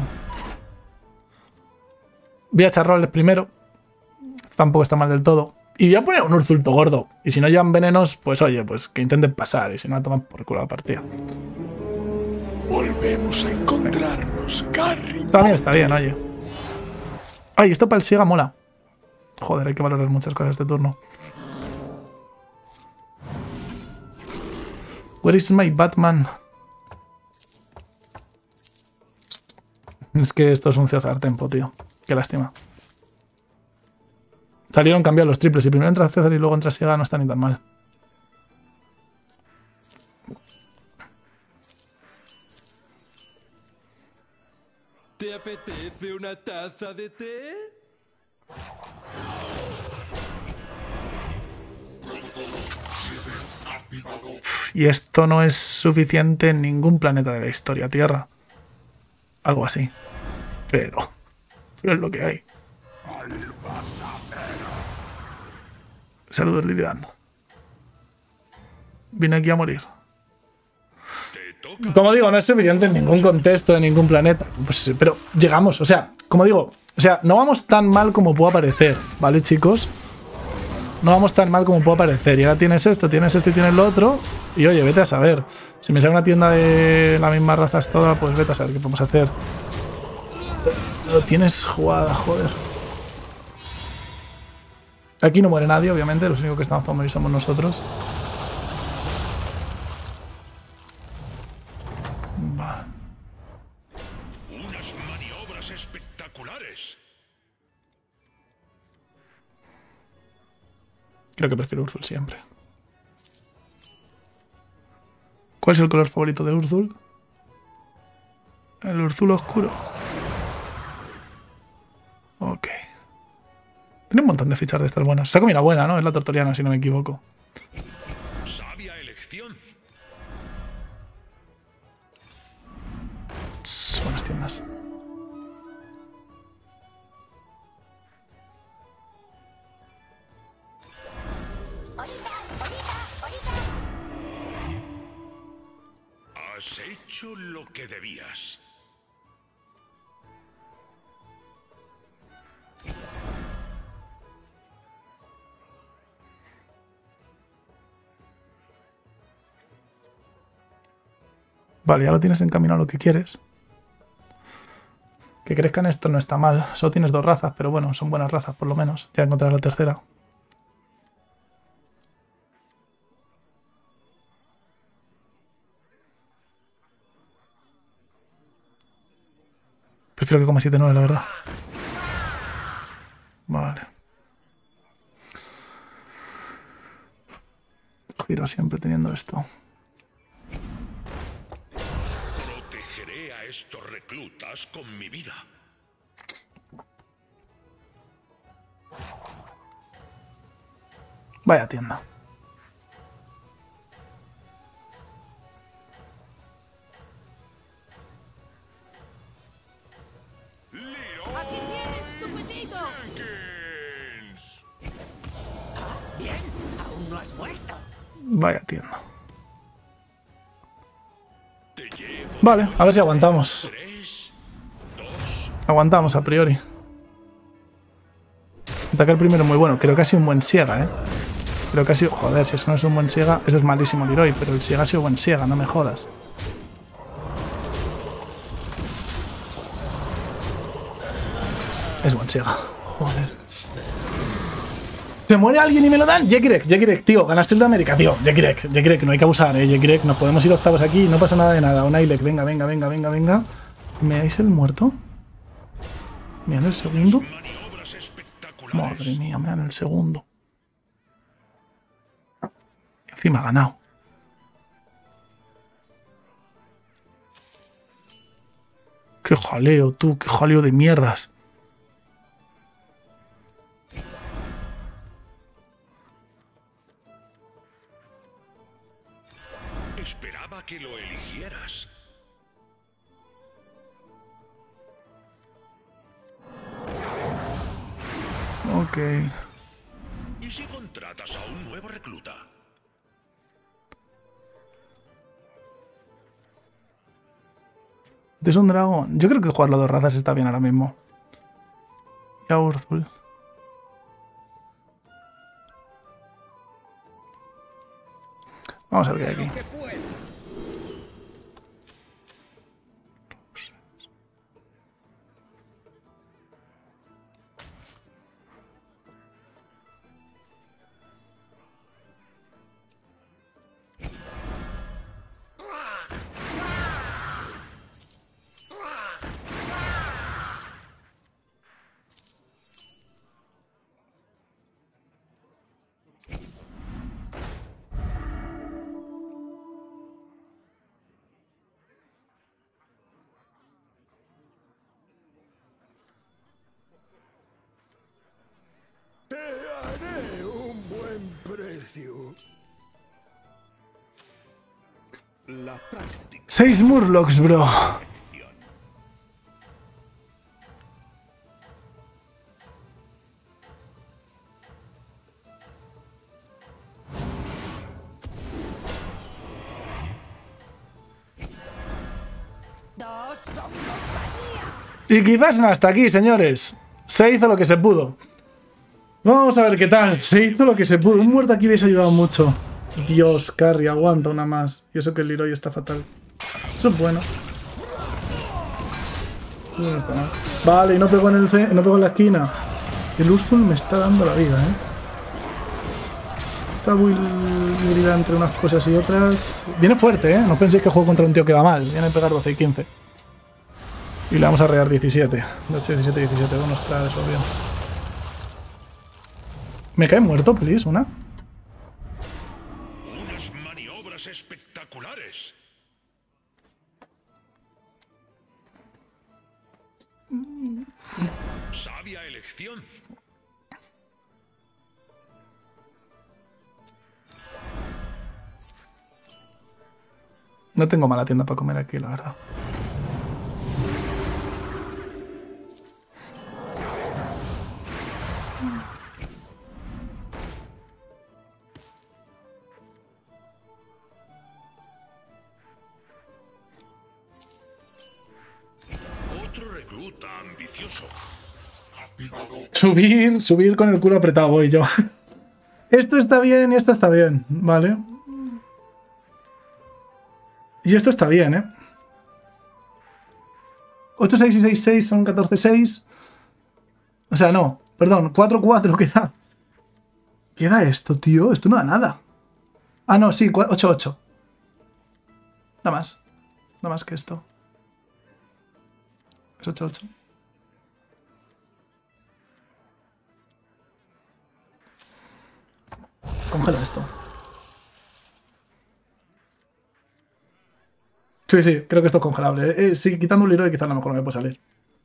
Voy a echar roles primero. Tampoco está mal del todo. Y voy a poner un Urzulto gordo. Y si no llevan venenos, pues oye, pues que intenten pasar. Y si no, toman por culo la partida. Volvemos a encontrarnos, Harry. También está bien, oye. Ay, esto para el Siega mola. Joder, hay que valorar muchas cosas este turno. Where is my Batman? Es que esto es un César Tempo, tío. Qué lástima. Salieron cambiados los triples. Si primero entra César y luego entra Siega, no está ni tan mal. ¿Te apetece una taza de té? Y esto no es suficiente en ningún planeta de la historia, Tierra. Algo así. Pero es lo que hay. Saludos, Lilian. Vine aquí a morir. Como digo, no es suficiente en ningún contexto, en ningún planeta. Pues, pero llegamos, o sea, como digo, o sea, no vamos tan mal como puede parecer, ¿vale, chicos? No vamos tan mal como puede parecer. Y ahora tienes esto y tienes lo otro. Y oye, vete a saber. Si me sale una tienda de la misma raza toda, pues vete a saber qué podemos hacer. Lo tienes jugada, joder. Aquí no muere nadie, obviamente. Los únicos que estamos para morir somos nosotros. Vale. Unas maniobras espectaculares. Creo que prefiero Urzul siempre. ¿Cuál es el color favorito de Urzul? El Urzul oscuro. Ok. Tiene un montón de fichas de estas buenas. Se ha comido una buena, ¿no? Es la tortoriana, si no me equivoco. Sabia elección. Buenas tiendas. Has hecho lo que debías. Vale, ya lo tienes encaminado a lo que quieres. Que crezcan esto no está mal. Solo tienes 2 razas, pero bueno, son buenas razas por lo menos. Ya encontrar la tercera. Prefiero que coma 7-9, la verdad. Vale. Giro siempre teniendo esto. Protegeré a estos reclutas con mi vida. Vaya tienda. ¡Aquí tienes tu petito! Bien, aún no has muerto. Vaya tienda. Te llevo Vale, a ver si aguantamos. 3, 2, Aguantamos a priori. Atacar primero muy bueno. Creo que ha sido un buen Siega, ¿eh? Creo que ha sido... Joder, si eso no es un buen Siega, eso es malísimo Leroy, pero el Siega ha sido buen Siega, no me jodas. Es buen Siega. Joder. ¿Se muere alguien y me lo dan? Jekirek, tío, ganaste el de América, tío. Jekirek, no hay que abusar, Jekirek, nos podemos ir octavos aquí, no pasa nada de nada. Un Ailek, venga. ¿Me dais el muerto? ¿Me dan el segundo? Madre mía, me dan el segundo. Encima ha ganado. Qué jaleo, tú, qué jaleo de mierdas. Esperaba que lo eligieras. Ok. ¿Y si contratas a un nuevo recluta? Es un dragón. Yo creo que jugar las dos razas está bien ahora mismo. Y a Ursul. Vamos a ver qué hay aquí. Te haré un buen precio. La práctica. 6 Murlocs, bro. Dos son compañía. Y quizás no hasta aquí, señores. Se hizo lo que se pudo. Vamos a ver qué tal. Se hizo lo que se pudo. Un muerto aquí hubiese ayudado mucho. Dios, Carry, aguanta una más. Y eso que el Leroy está fatal. Eso es bueno. No está mal. Vale, y no pegó en no pegó en la esquina. El Ursul me está dando la vida, Está muy híbrida entre unas cosas y otras. Viene fuerte, No penséis que juego contra un tío que va mal. Viene a pegar 12 y 15. Y le vamos a rear 17. De hecho, 17, 17. Bueno, está eso bien. ¿Me cae muerto, please? ¿Una? Unas maniobras espectaculares. Sabia elección. No tengo mala tienda para comer aquí, la verdad. Otro recluta ambicioso. Subir con el culo apretado voy yo. Esto está bien y esto está bien, ¿vale? Y esto está bien, 8, 6 y 6, 6 son 14, 6. O sea, no, perdón, 4, 4 queda. ¿Qué da esto, tío? Esto no da nada. Ah, no, sí, 8, 8. Nada más que esto. Es 8, 8. Congela esto. Sí, creo que esto es congelable. Sí, quitando un Leroy quizás a lo mejor no me puede salir.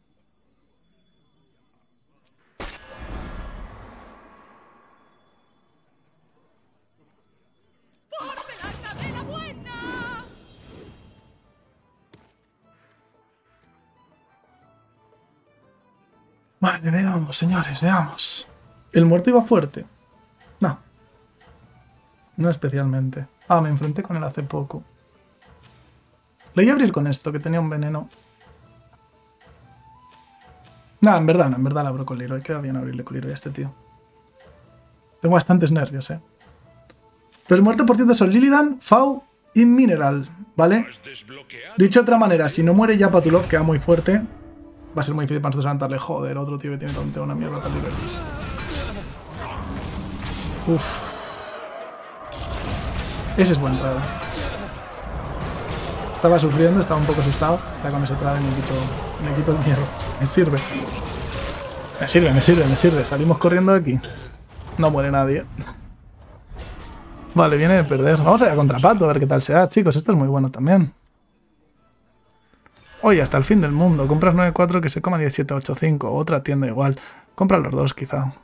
Vale, veamos, señores, veamos. ¿El muerto iba fuerte? No. No especialmente. Ah, me enfrenté con él hace poco. Le voy a abrir con esto, que tenía un veneno. No, en verdad la abro con Leroy. Queda bien abrirle con Leroy a este tío. Tengo bastantes nervios, Los muertos, por cierto, son Lilidan, Fau y Mineral, ¿vale? Dicho de otra manera, si no muere ya Patulov, queda muy fuerte. Va a ser muy difícil para nosotros levantarle. Joder, otro tío que tiene tonto una mierda para Leroy. Uff. Ese es buen entrada. Estaba sufriendo, estaba un poco asustado. Ya cuando se trae me quito el miedo. Me sirve. Me sirve. Salimos corriendo de aquí. No muere nadie. Vale, viene de perder. Vamos a ir a contrapato a ver qué tal se da, chicos. Esto es muy bueno también. Oye, hasta el fin del mundo. Compras 9-4 que se coma 17-8-5. Otra tienda igual. Compra los dos, quizá.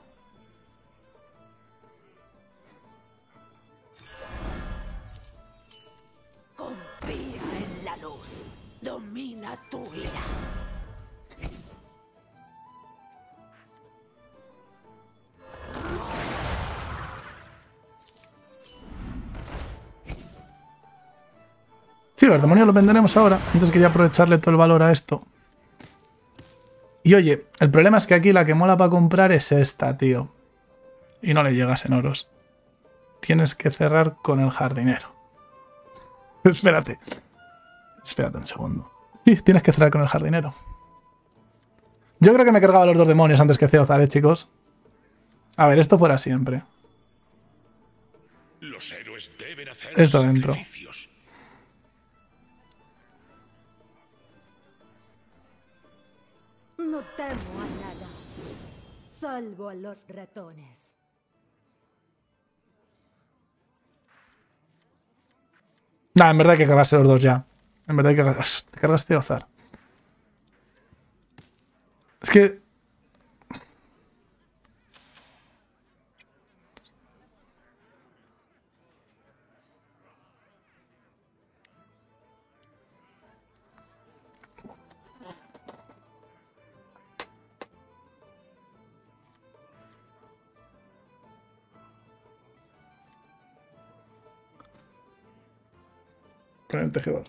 Confía en la luz. Domina tu vida. Sí, los demonios los venderemos ahora. Antes quería aprovecharle todo el valor a esto. Y oye, el problema es que aquí la que mola para comprar es esta, tío. Y no le llegas en oros. Tienes que cerrar con el jardinero. Espérate. Espérate un segundo. Sí, tienes que cerrar con el jardinero. Yo creo que me cargaba los dos demonios antes que Ceozar, chicos. A ver, esto fuera siempre. Los héroes deben hacer Esto dentro. sacrificios. No temo a nada, salvo a los ratones. Nah, en verdad hay que cargarse los dos ya. En verdad hay que te cargas Ceozar. Es que... Con el tejedor.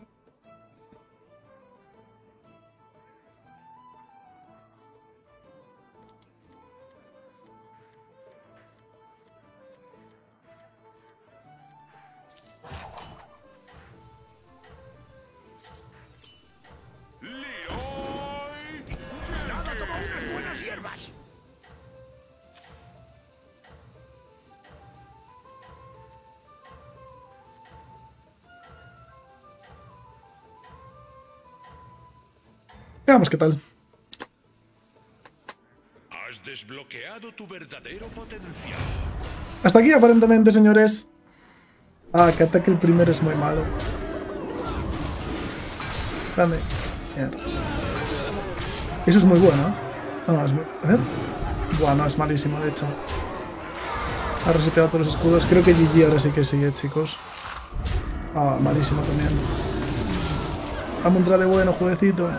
Veamos qué tal. Has desbloqueado tu verdadero potencial. Hasta aquí, aparentemente, señores. Ah, que ataque el primero es muy malo. Grande. Mierda. Eso es muy bueno, ¿eh? No, es muy... A ver. Buah, no, es malísimo, de hecho. Ha reseteado todos los escudos. Creo que GG ahora sí que sigue, chicos. Ah, malísimo también. Dame un tra de bueno, jueguecito.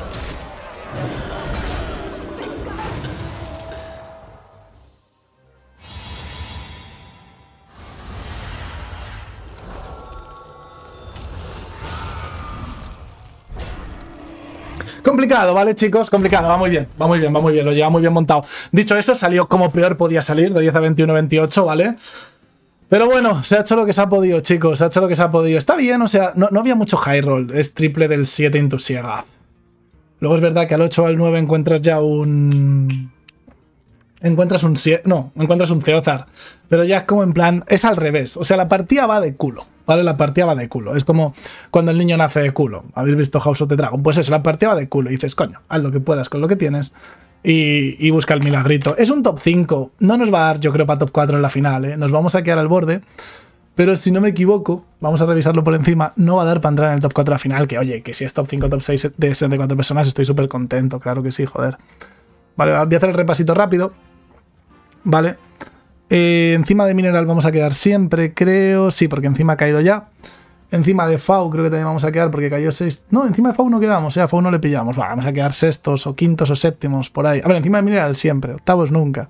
Complicado, ¿vale, chicos? Complicado, va muy bien, lo lleva muy bien montado. Dicho eso, salió como peor podía salir, de 10 a 21-28, ¿vale? Pero bueno, se ha hecho lo que se ha podido, chicos, se ha hecho lo que se ha podido. Está bien, o sea, no había mucho high roll, es triple del 7 into Siega. Luego es verdad que al 8 o al 9 encuentras ya un... Encuentras un Ceozar, pero ya es como en plan, es al revés, o sea, la partida va de culo, ¿vale? La partida va de culo, es como cuando el niño nace de culo. ¿Habéis visto House of the Dragon? Pues eso, la partida va de culo y dices, coño, haz lo que puedas con lo que tienes y busca el milagrito. Es un top 5, no nos va a dar, yo creo, para top 4 en la final, ¿eh? Nos vamos a quedar al borde, pero si no me equivoco, vamos a revisarlo por encima, no va a dar para entrar en el top 4 a la final, que oye, que si es top 5, top 6 de 64 personas, estoy súper contento, claro que sí, joder. Vale, voy a hacer el repasito rápido. Vale, encima de Mineral vamos a quedar siempre, creo. Sí, porque encima ha caído ya. Encima de Fau creo que también vamos a quedar porque cayó 6. No, encima de Fau no quedamos, a Fau no le pillamos. Vamos a quedar sextos o quintos o séptimos por ahí. A ver, encima de Mineral siempre, octavos nunca.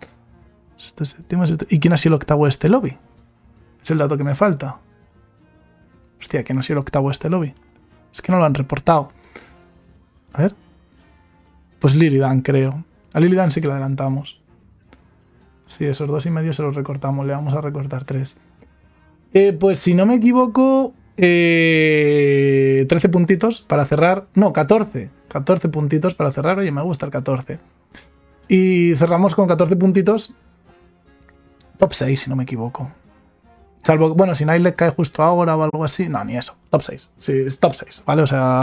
¿Y quién ha sido el octavo de este lobby? Es el dato que me falta. Hostia, ¿quién ha sido el octavo de este lobby? Es que no lo han reportado. A ver. Pues Liridan, creo. A Liridan sí que la adelantamos. Sí, esos 2,5 se los recortamos. Le vamos a recortar 3. Pues si no me equivoco, 13 puntitos para cerrar. No, 14. 14 puntitos para cerrar. Oye, me gusta el 14. Y cerramos con 14 puntitos. Top 6, si no me equivoco. Salvo, bueno, si Nightlet cae justo ahora o algo así. No, ni eso. Top 6. Sí, es top 6, ¿vale? O sea...